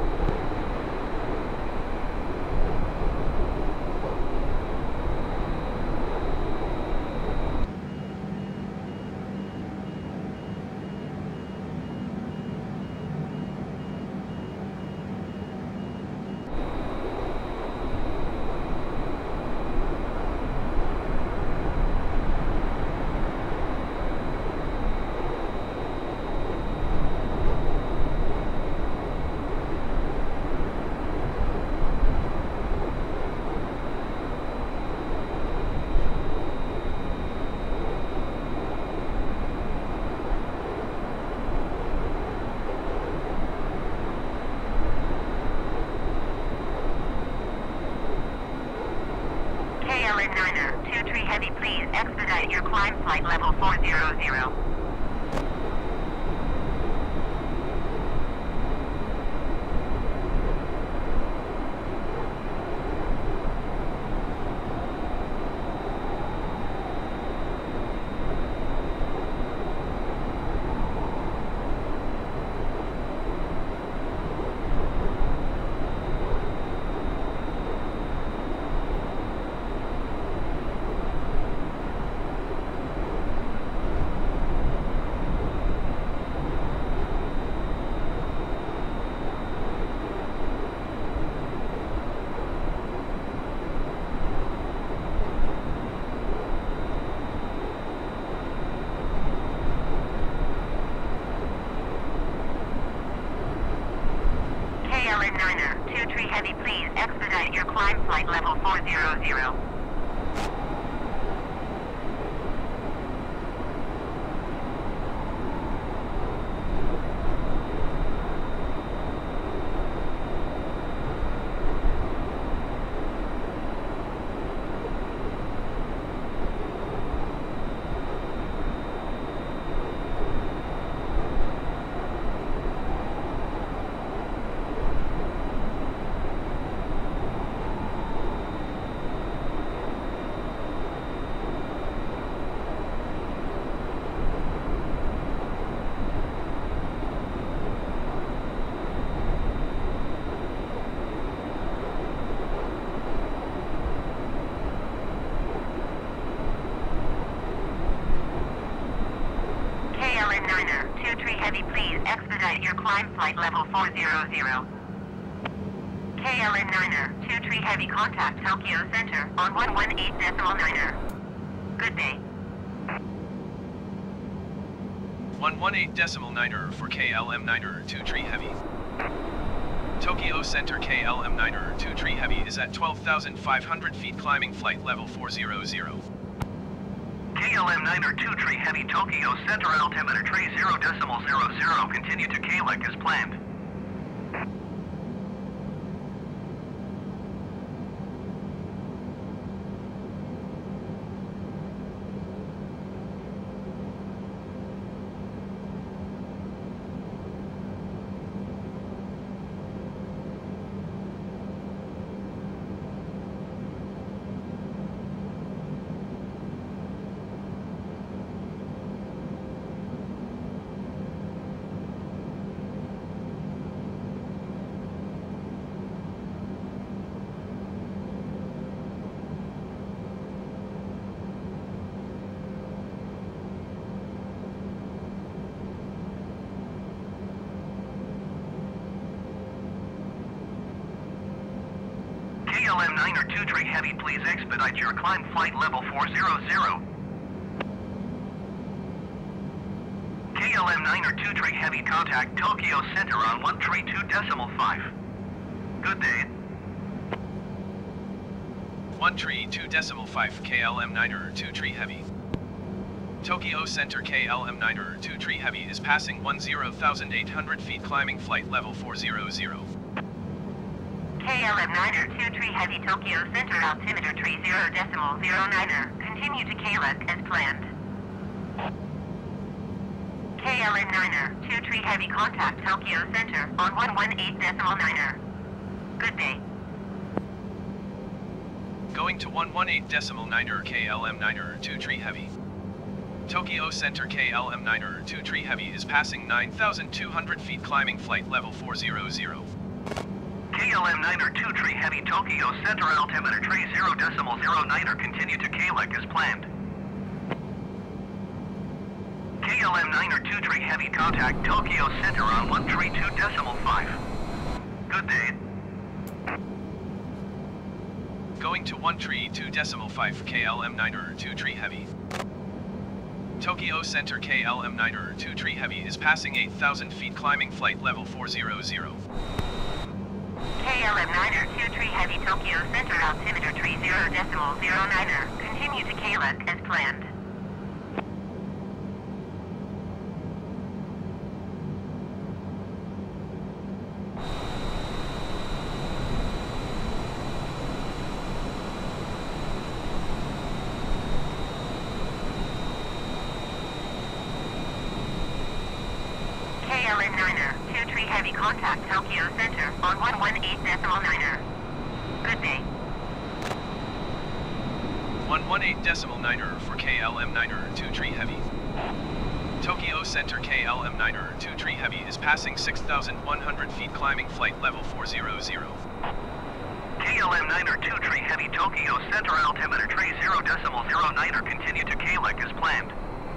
S2: KLM 23 Heavy, please expedite your climb flight level 400. KLM 23 Heavy, please expedite your climb flight level 400. KLM 23 Heavy, please expedite your climb flight level 400. KLM 23 Heavy, contact Tokyo Center on 118.9. Good day.
S1: 118.9 for KLM 23 Heavy. Tokyo Center KLM 23 Heavy is at 12,500 feet climbing flight level 400.
S3: KLM 23 Heavy, Tokyo Center altimeter 30.00. Continue to KLEC as planned. KLM 23 Heavy, please expedite your climb flight level 400. KLM 23 Heavy, contact Tokyo Center on 132.5. Good day.
S1: 132.5 KLM 93 Heavy. Tokyo Center KLM 93 Heavy is passing 10,800 feet climbing flight level 400.
S2: KLM 23 Heavy, Tokyo Center altimeter 30.09. Continue to KLEC as planned. KLM 23 Heavy, contact Tokyo Center on 118.9. Good day.
S1: Going to 118.9 KLM 93 Heavy. Tokyo Center KLM-9er 2 Tree Heavy is passing 9,200 feet climbing flight level 400.
S3: KLM-9er 2 Tree Heavy Tokyo Center altimeter tree 0.09er continue to KLEC as planned. KLM-9er 2 Tree Heavy contact Tokyo Center on 132.5. Good day.
S1: Going to 132.5 KLM-9er 2 Tree Heavy. Tokyo Center KLM-9er 2 Tree Heavy is passing 8,000 feet climbing flight level 400.
S2: KLM-9er 2 Tree Heavy Tokyo Center altimeter tree 0.09er. Continue to KLEC as planned. KLM-9er 2 Tree Heavy contact Tokyo Center on 118.9er. Good day.
S1: 118.9er for KLM-9er 2 Tree Heavy. Tokyo Center KLM-9er 2 Tree Heavy is passing 6,100 feet climbing flight level 400.
S3: KLM-9er 2 Tree Heavy Tokyo Center altimeter tree 0.09er continue to KLEC as planned.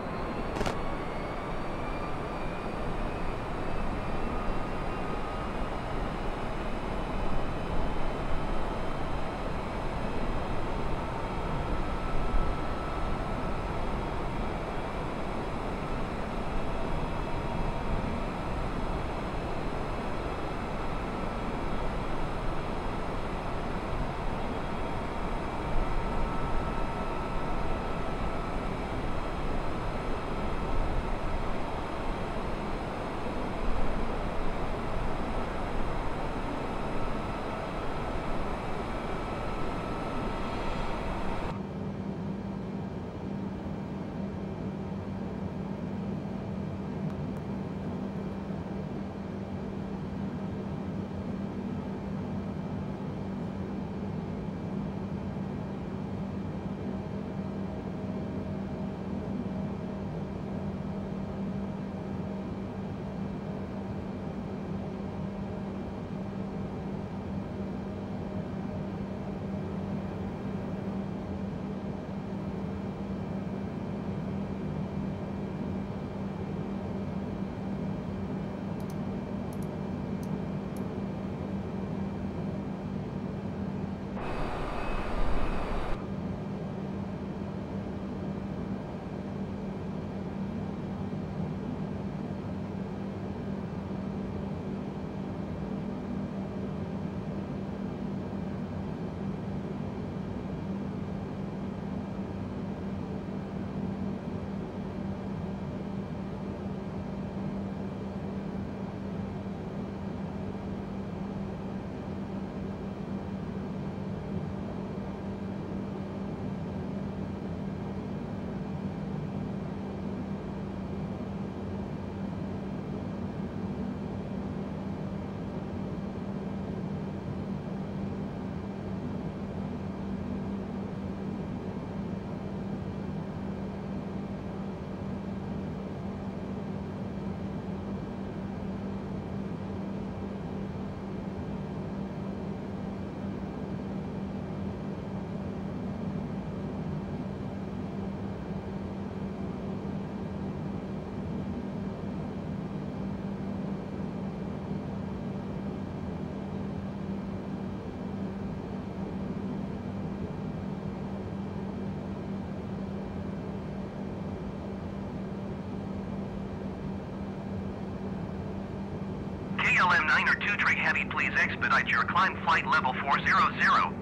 S3: KLM-9er 2 Tree Heavy, please expedite your climb flight level 400.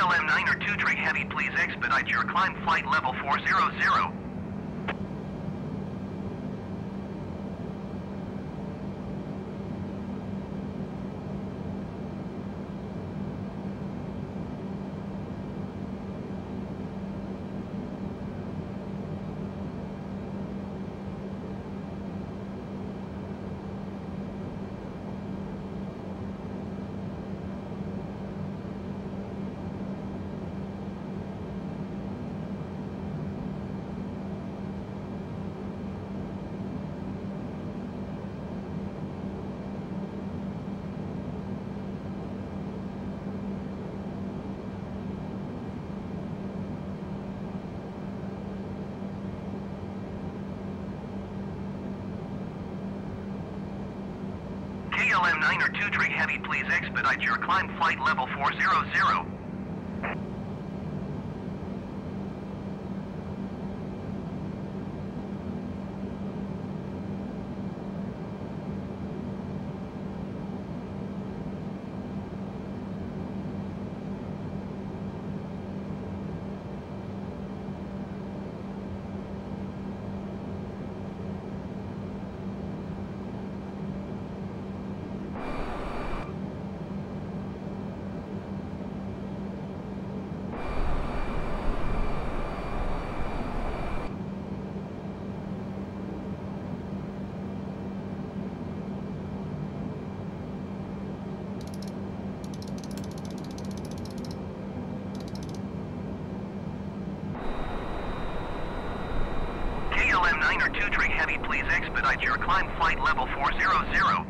S3: KLM 902 Heavy, please expedite your climb flight level 400. KLM 902 Heavy, please expedite your climb flight level 400. KLM 902 Heavy, please expedite your climb flight level 400.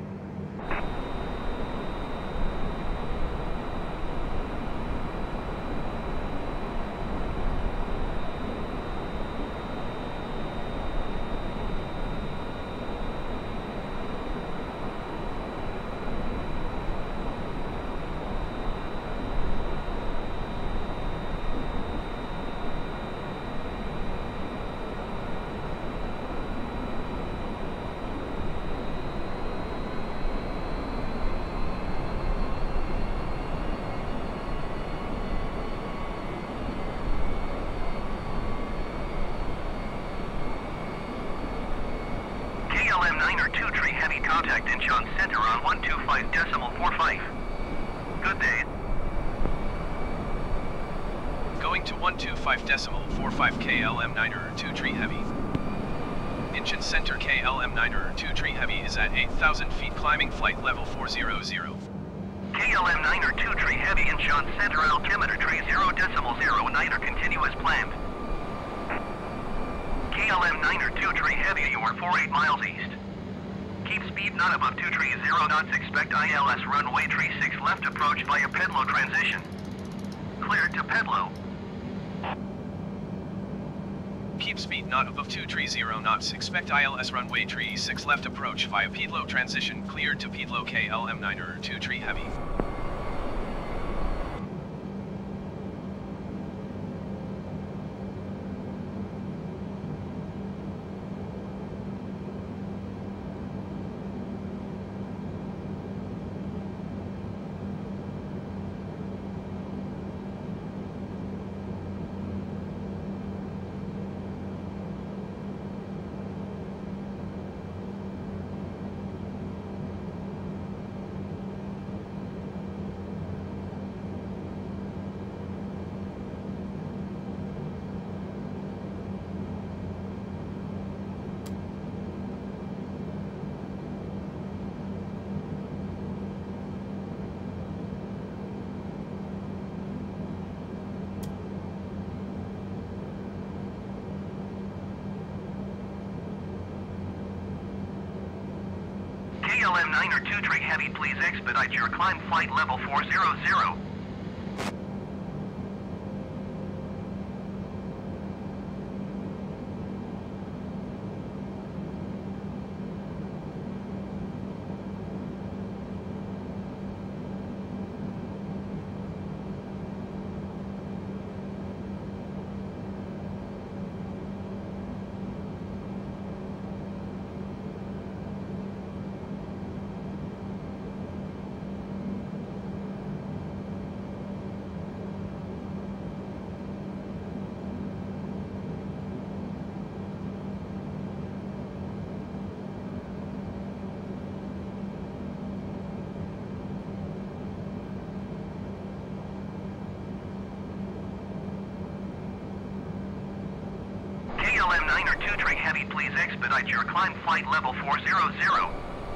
S3: KLM 902 Heavy, contact Incheon Center on 125.45. Good day.
S1: Going to 125.45 KLM 902 Heavy. Incheon Center KLM 902 Heavy is at 8,000 feet climbing flight level 400.
S3: KLM 902 Heavy, Incheon Center altimeter 30.09 continuous planned. KLM 902 Heavy, you are 48 miles east. Keep speed not above 230 knots, expect ILS runway 36 left approach via Pedlo transition. Cleared to Pedlo.
S1: Keep speed not above 230 knots, expect ILS runway 36 left approach via Pedlo transition, cleared to Pedlo KLM 902 Heavy.
S3: KLM 902 Heavy, please expedite your climb flight level 400. KLM 902 Tree Heavy, please expedite your climb flight level 400.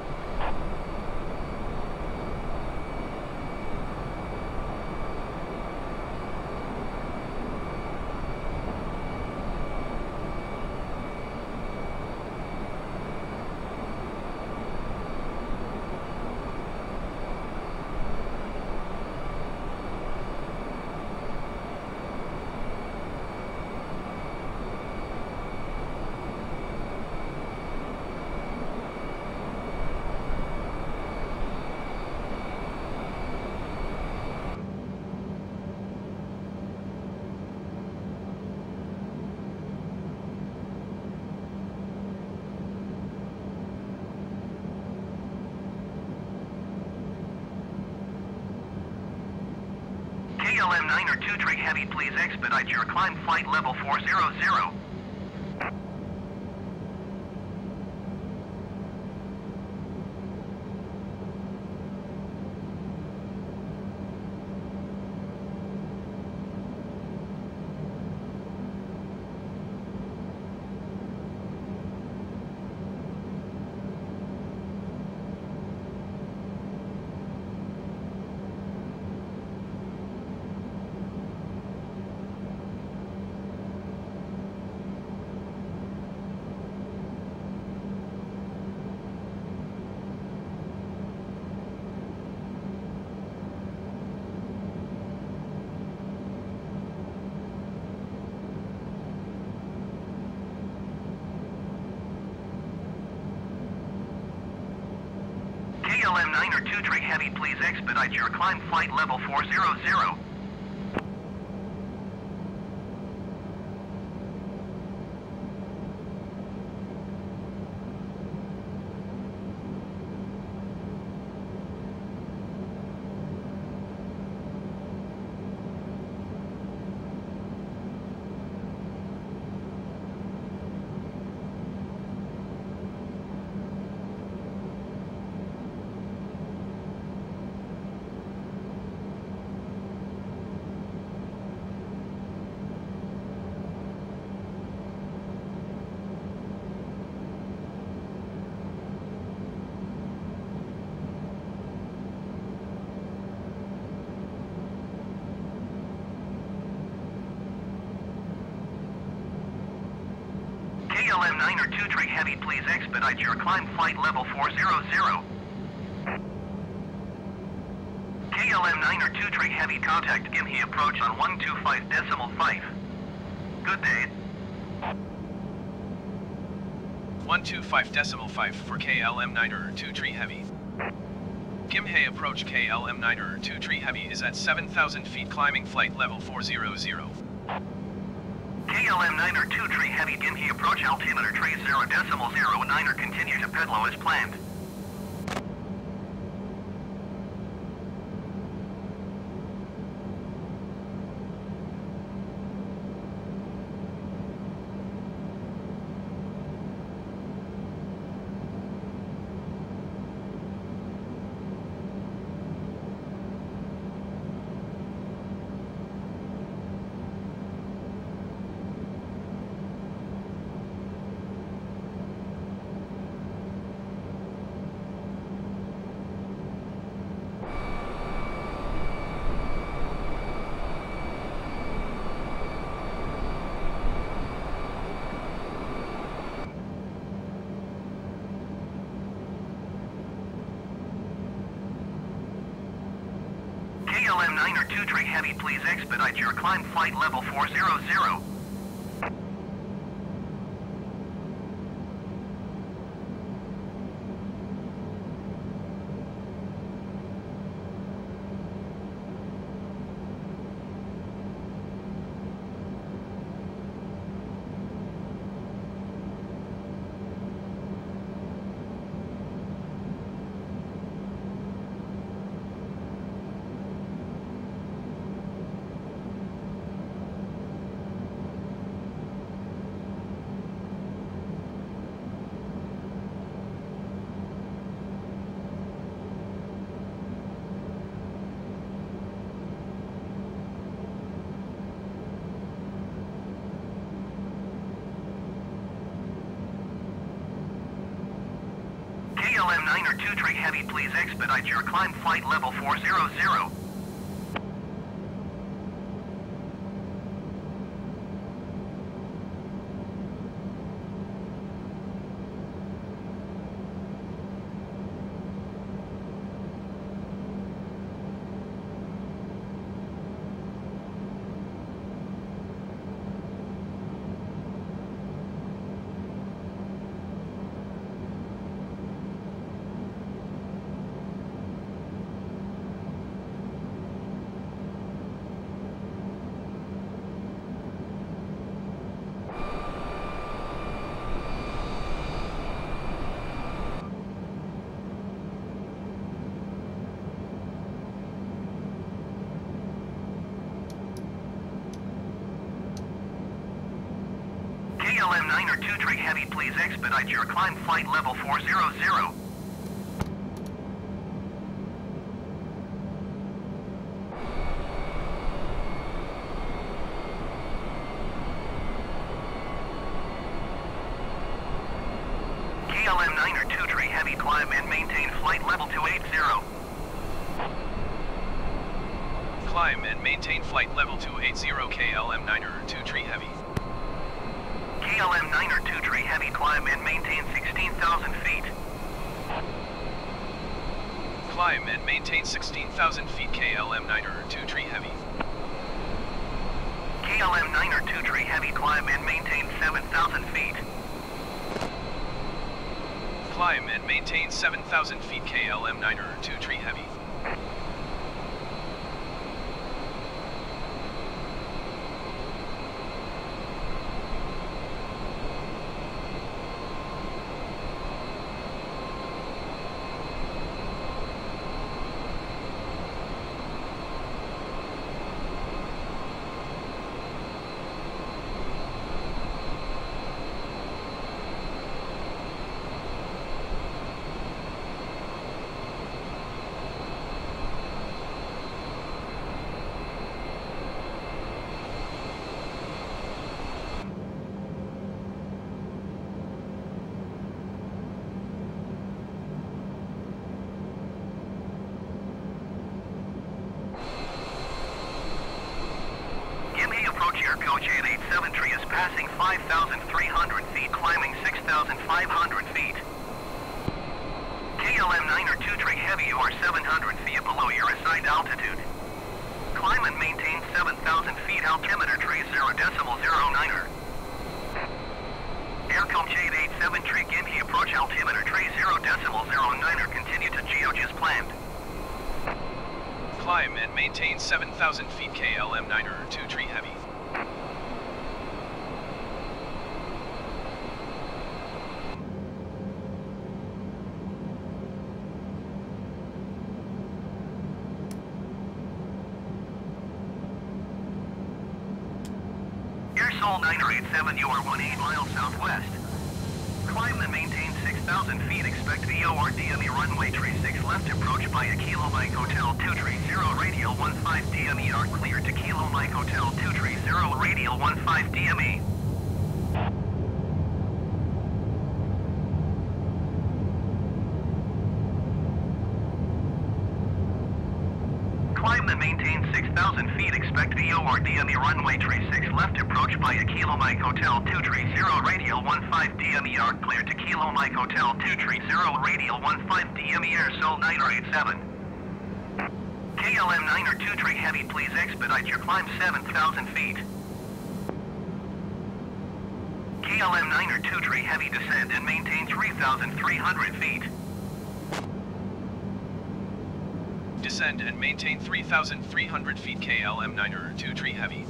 S3: KLM 902 Tree Heavy, please expedite your climb flight level 400. KLM 902 Tree Heavy, please expedite your climb flight level 400. KLM 902 Tree Heavy, please expedite your climb flight level 400. KLM 902 Tree Heavy, contact Gimhe approach on 125.5. Good day.
S1: 125.5 for KLM 902 Tree Heavy. Gimhe approach KLM 902 Tree Heavy is at 7,000 feet climbing flight level 400.
S3: KLM 902 Tree Heavy, Gimhe approach altimeter 30.09 continue to Pedlo as planned. KLM 902 Tree Heavy, please expedite your climb flight level 400. KLM 9 or 2 Tree Heavy, please expedite your climb flight level 400. KLM 9 or 2 Tree Heavy, please expedite your climb flight level 400. KLM 9 or 2 Tree Heavy, climb and maintain flight level 280.
S1: Climb and maintain flight level 280 KLM 9 or 2 Tree Heavy.
S3: KLM 9 or 2 Tree Heavy, climb and maintain 16,000 feet.
S1: Climb and maintain 16,000 feet KLM 9 or 2 Tree Heavy.
S3: KLM 9 or 2 Tree Heavy, climb and maintain 7,000 feet.
S1: Climb and maintain 7,000 feet KLM 9 or 2 Tree Heavy.
S3: Coach 887 tree is passing 5,300 feet, climbing 6,500 feet. KLM 9 or 2 Tree Heavy, you are 700 feet below your assigned altitude. Climb and maintain 7,000 feet, altimeter tree 0.09er. Air Coach 887 tree, Gimhe approach, altimeter tree 0.09er, continue to GOG as planned.
S1: Climb and maintain 7,000 feet KLM 9 or 2 Tree Heavy.
S3: Air Seoul 987, you are 18 miles southwest. Climb and maintain 6,000 feet, expect VOR DME runway tree 6 left approach by a Kilo Mike Hotel 230 radial 15 DME are clear to Kilo Mike Hotel 230 radial 15 DME. Climb and maintain 6,000 feet, expect VOR DME runway tree 6 left approach by a Kilo Mike Hotel 230 radial 15 DME are clear to Kilo Mike Hotel 230 radial 15 DME Air Seoul 987. KLM 9 or 2 Tree Heavy, please expedite your climb 7,000 feet. KLM 9 or 2 Tree Heavy, descend and maintain 3,300 feet.
S1: Descend and maintain 3,300 feet KLM 9 or 2 Tree Heavy.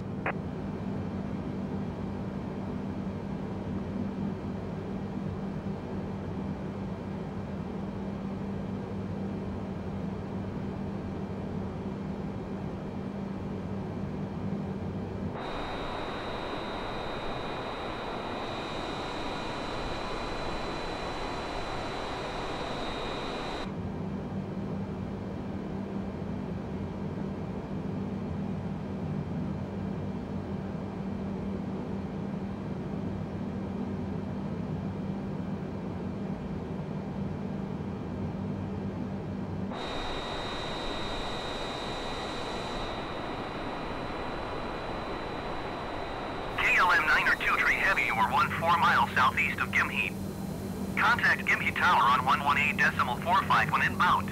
S3: Tower 14 miles southeast of Gimhe. Contact Gimhe Tower on 118.45 when inbound.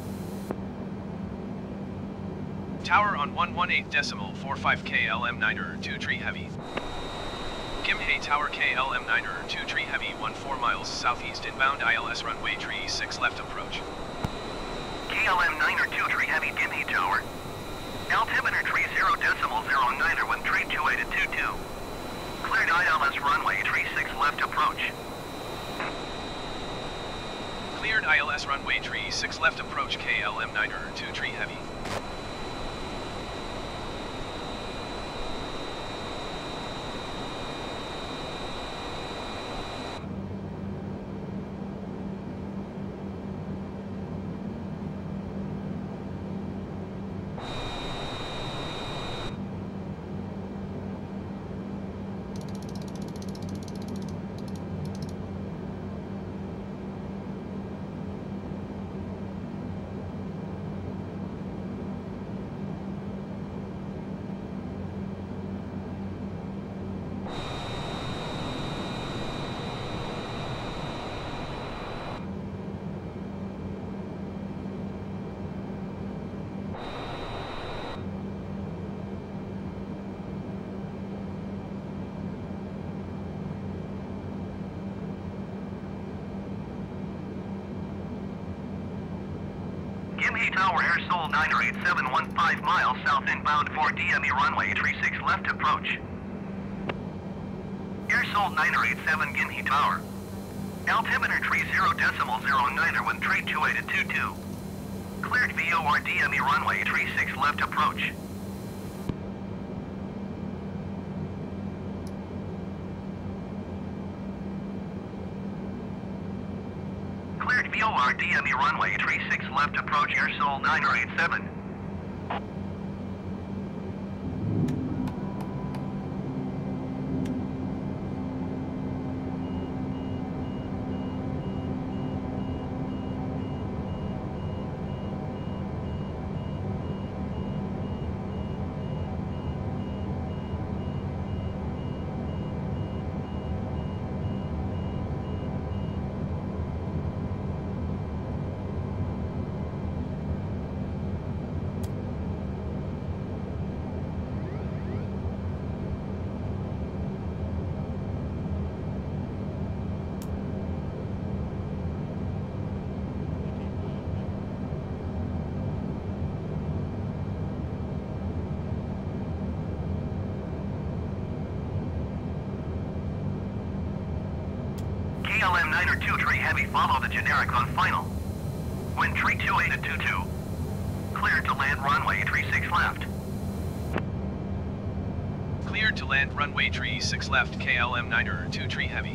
S1: Tower on 118.45 KLM-9er 2 Tree Heavy. Gimhe Tower KLM-9er 2 Tree Heavy 14 miles southeast inbound ILS runway tree 6 left approach.
S3: KLM-9er 2 Tree Heavy Gimhe Tower. Altimeter tree 0.09er with tree 28 at 22. Cleared ILS runway tree 6 left approach.
S1: Cleared ILS runway tree 6 left approach KLM-9er 2 Tree Heavy.
S3: Gimhe Tower Air Seoul 9er 8715 miles south inbound for DME runway tree 6 left approach. Air Seoul 9er 87 Gimhe Tower. Altimeter tree 0.09er with tree 28 at 22. Cleared VOR DME runway tree 6 left approach. Cleared VOR DME runway tree 6 left approach Air Seoul 9er 87. KLM-9er 2 Tree Heavy follow the generic on final. Wind tree 28 at 22. Cleared to land runway tree 6 left.
S1: Cleared to land runway tree 6 left KLM-9er 2 Tree Heavy.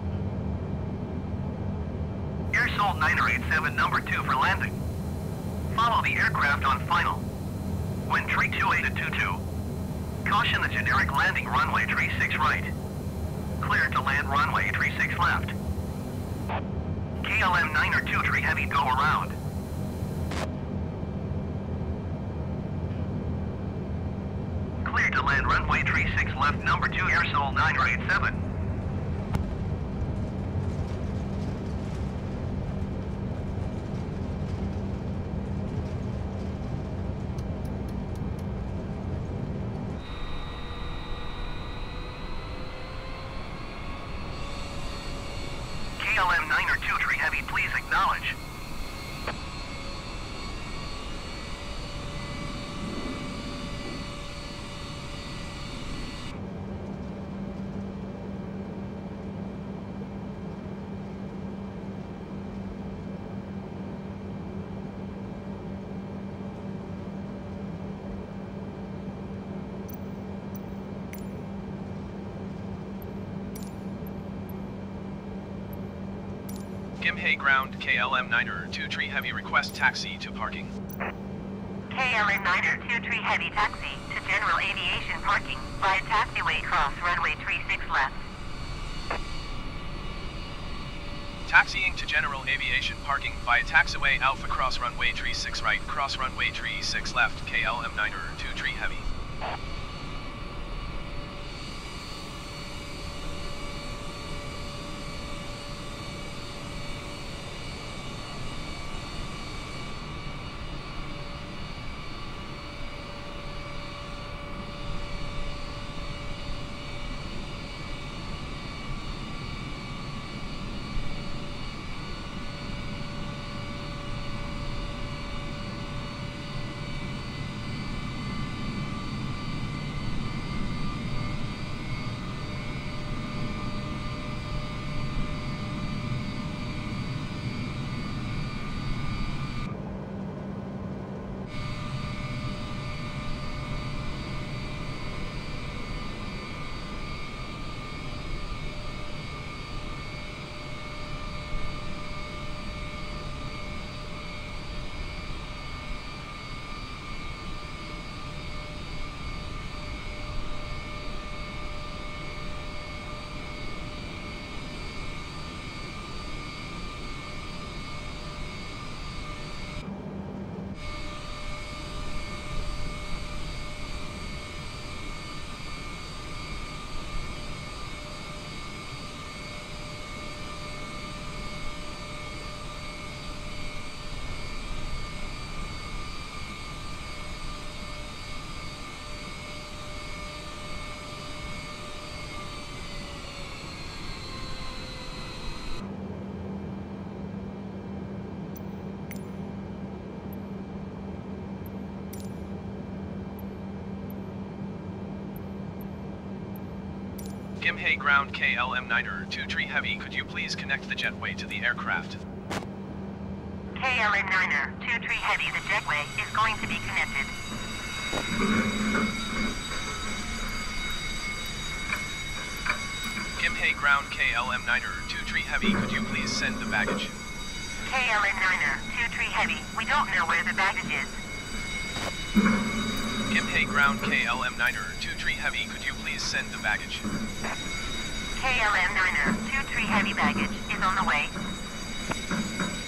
S1: Air Seoul 9er 87 number 2 for landing.
S3: Follow the aircraft on final. Wind tree 28 at 22. Caution the generic landing runway tree 6 right. Cleared to land runway tree 6 left. KLM 9 or 2 tree heavy go around. Cleared to land runway tree 6 left number 2 air Seoul 9 or 87. KLM 9 or 2 tree heavy, please acknowledge.
S1: Gimhae ground, KLM 9er 2 tree heavy request taxi to parking.
S2: KLM 9er 2 tree heavy taxi to general aviation parking via taxiway cross runway 36 left.
S1: Taxiing to general aviation parking via taxiway Alpha cross runway 36 right, cross runway 36 left, KLM 9er 2 tree heavy. Gimhae ground, KLM 9er 2 tree heavy, could you please connect the jetway to the aircraft?
S2: KLM 9er 2 tree heavy, the jetway is going to be connected.
S1: Gimhae ground, KLM 9er 2 tree heavy, could you please send the baggage?
S2: KLM 9er 2 tree heavy, we don't know where the baggage is.
S1: Gimhae ground, KLM 9er 2 tree heavy, could you please send the baggage?
S2: KLM 9er 2 tree heavy baggage is on the way.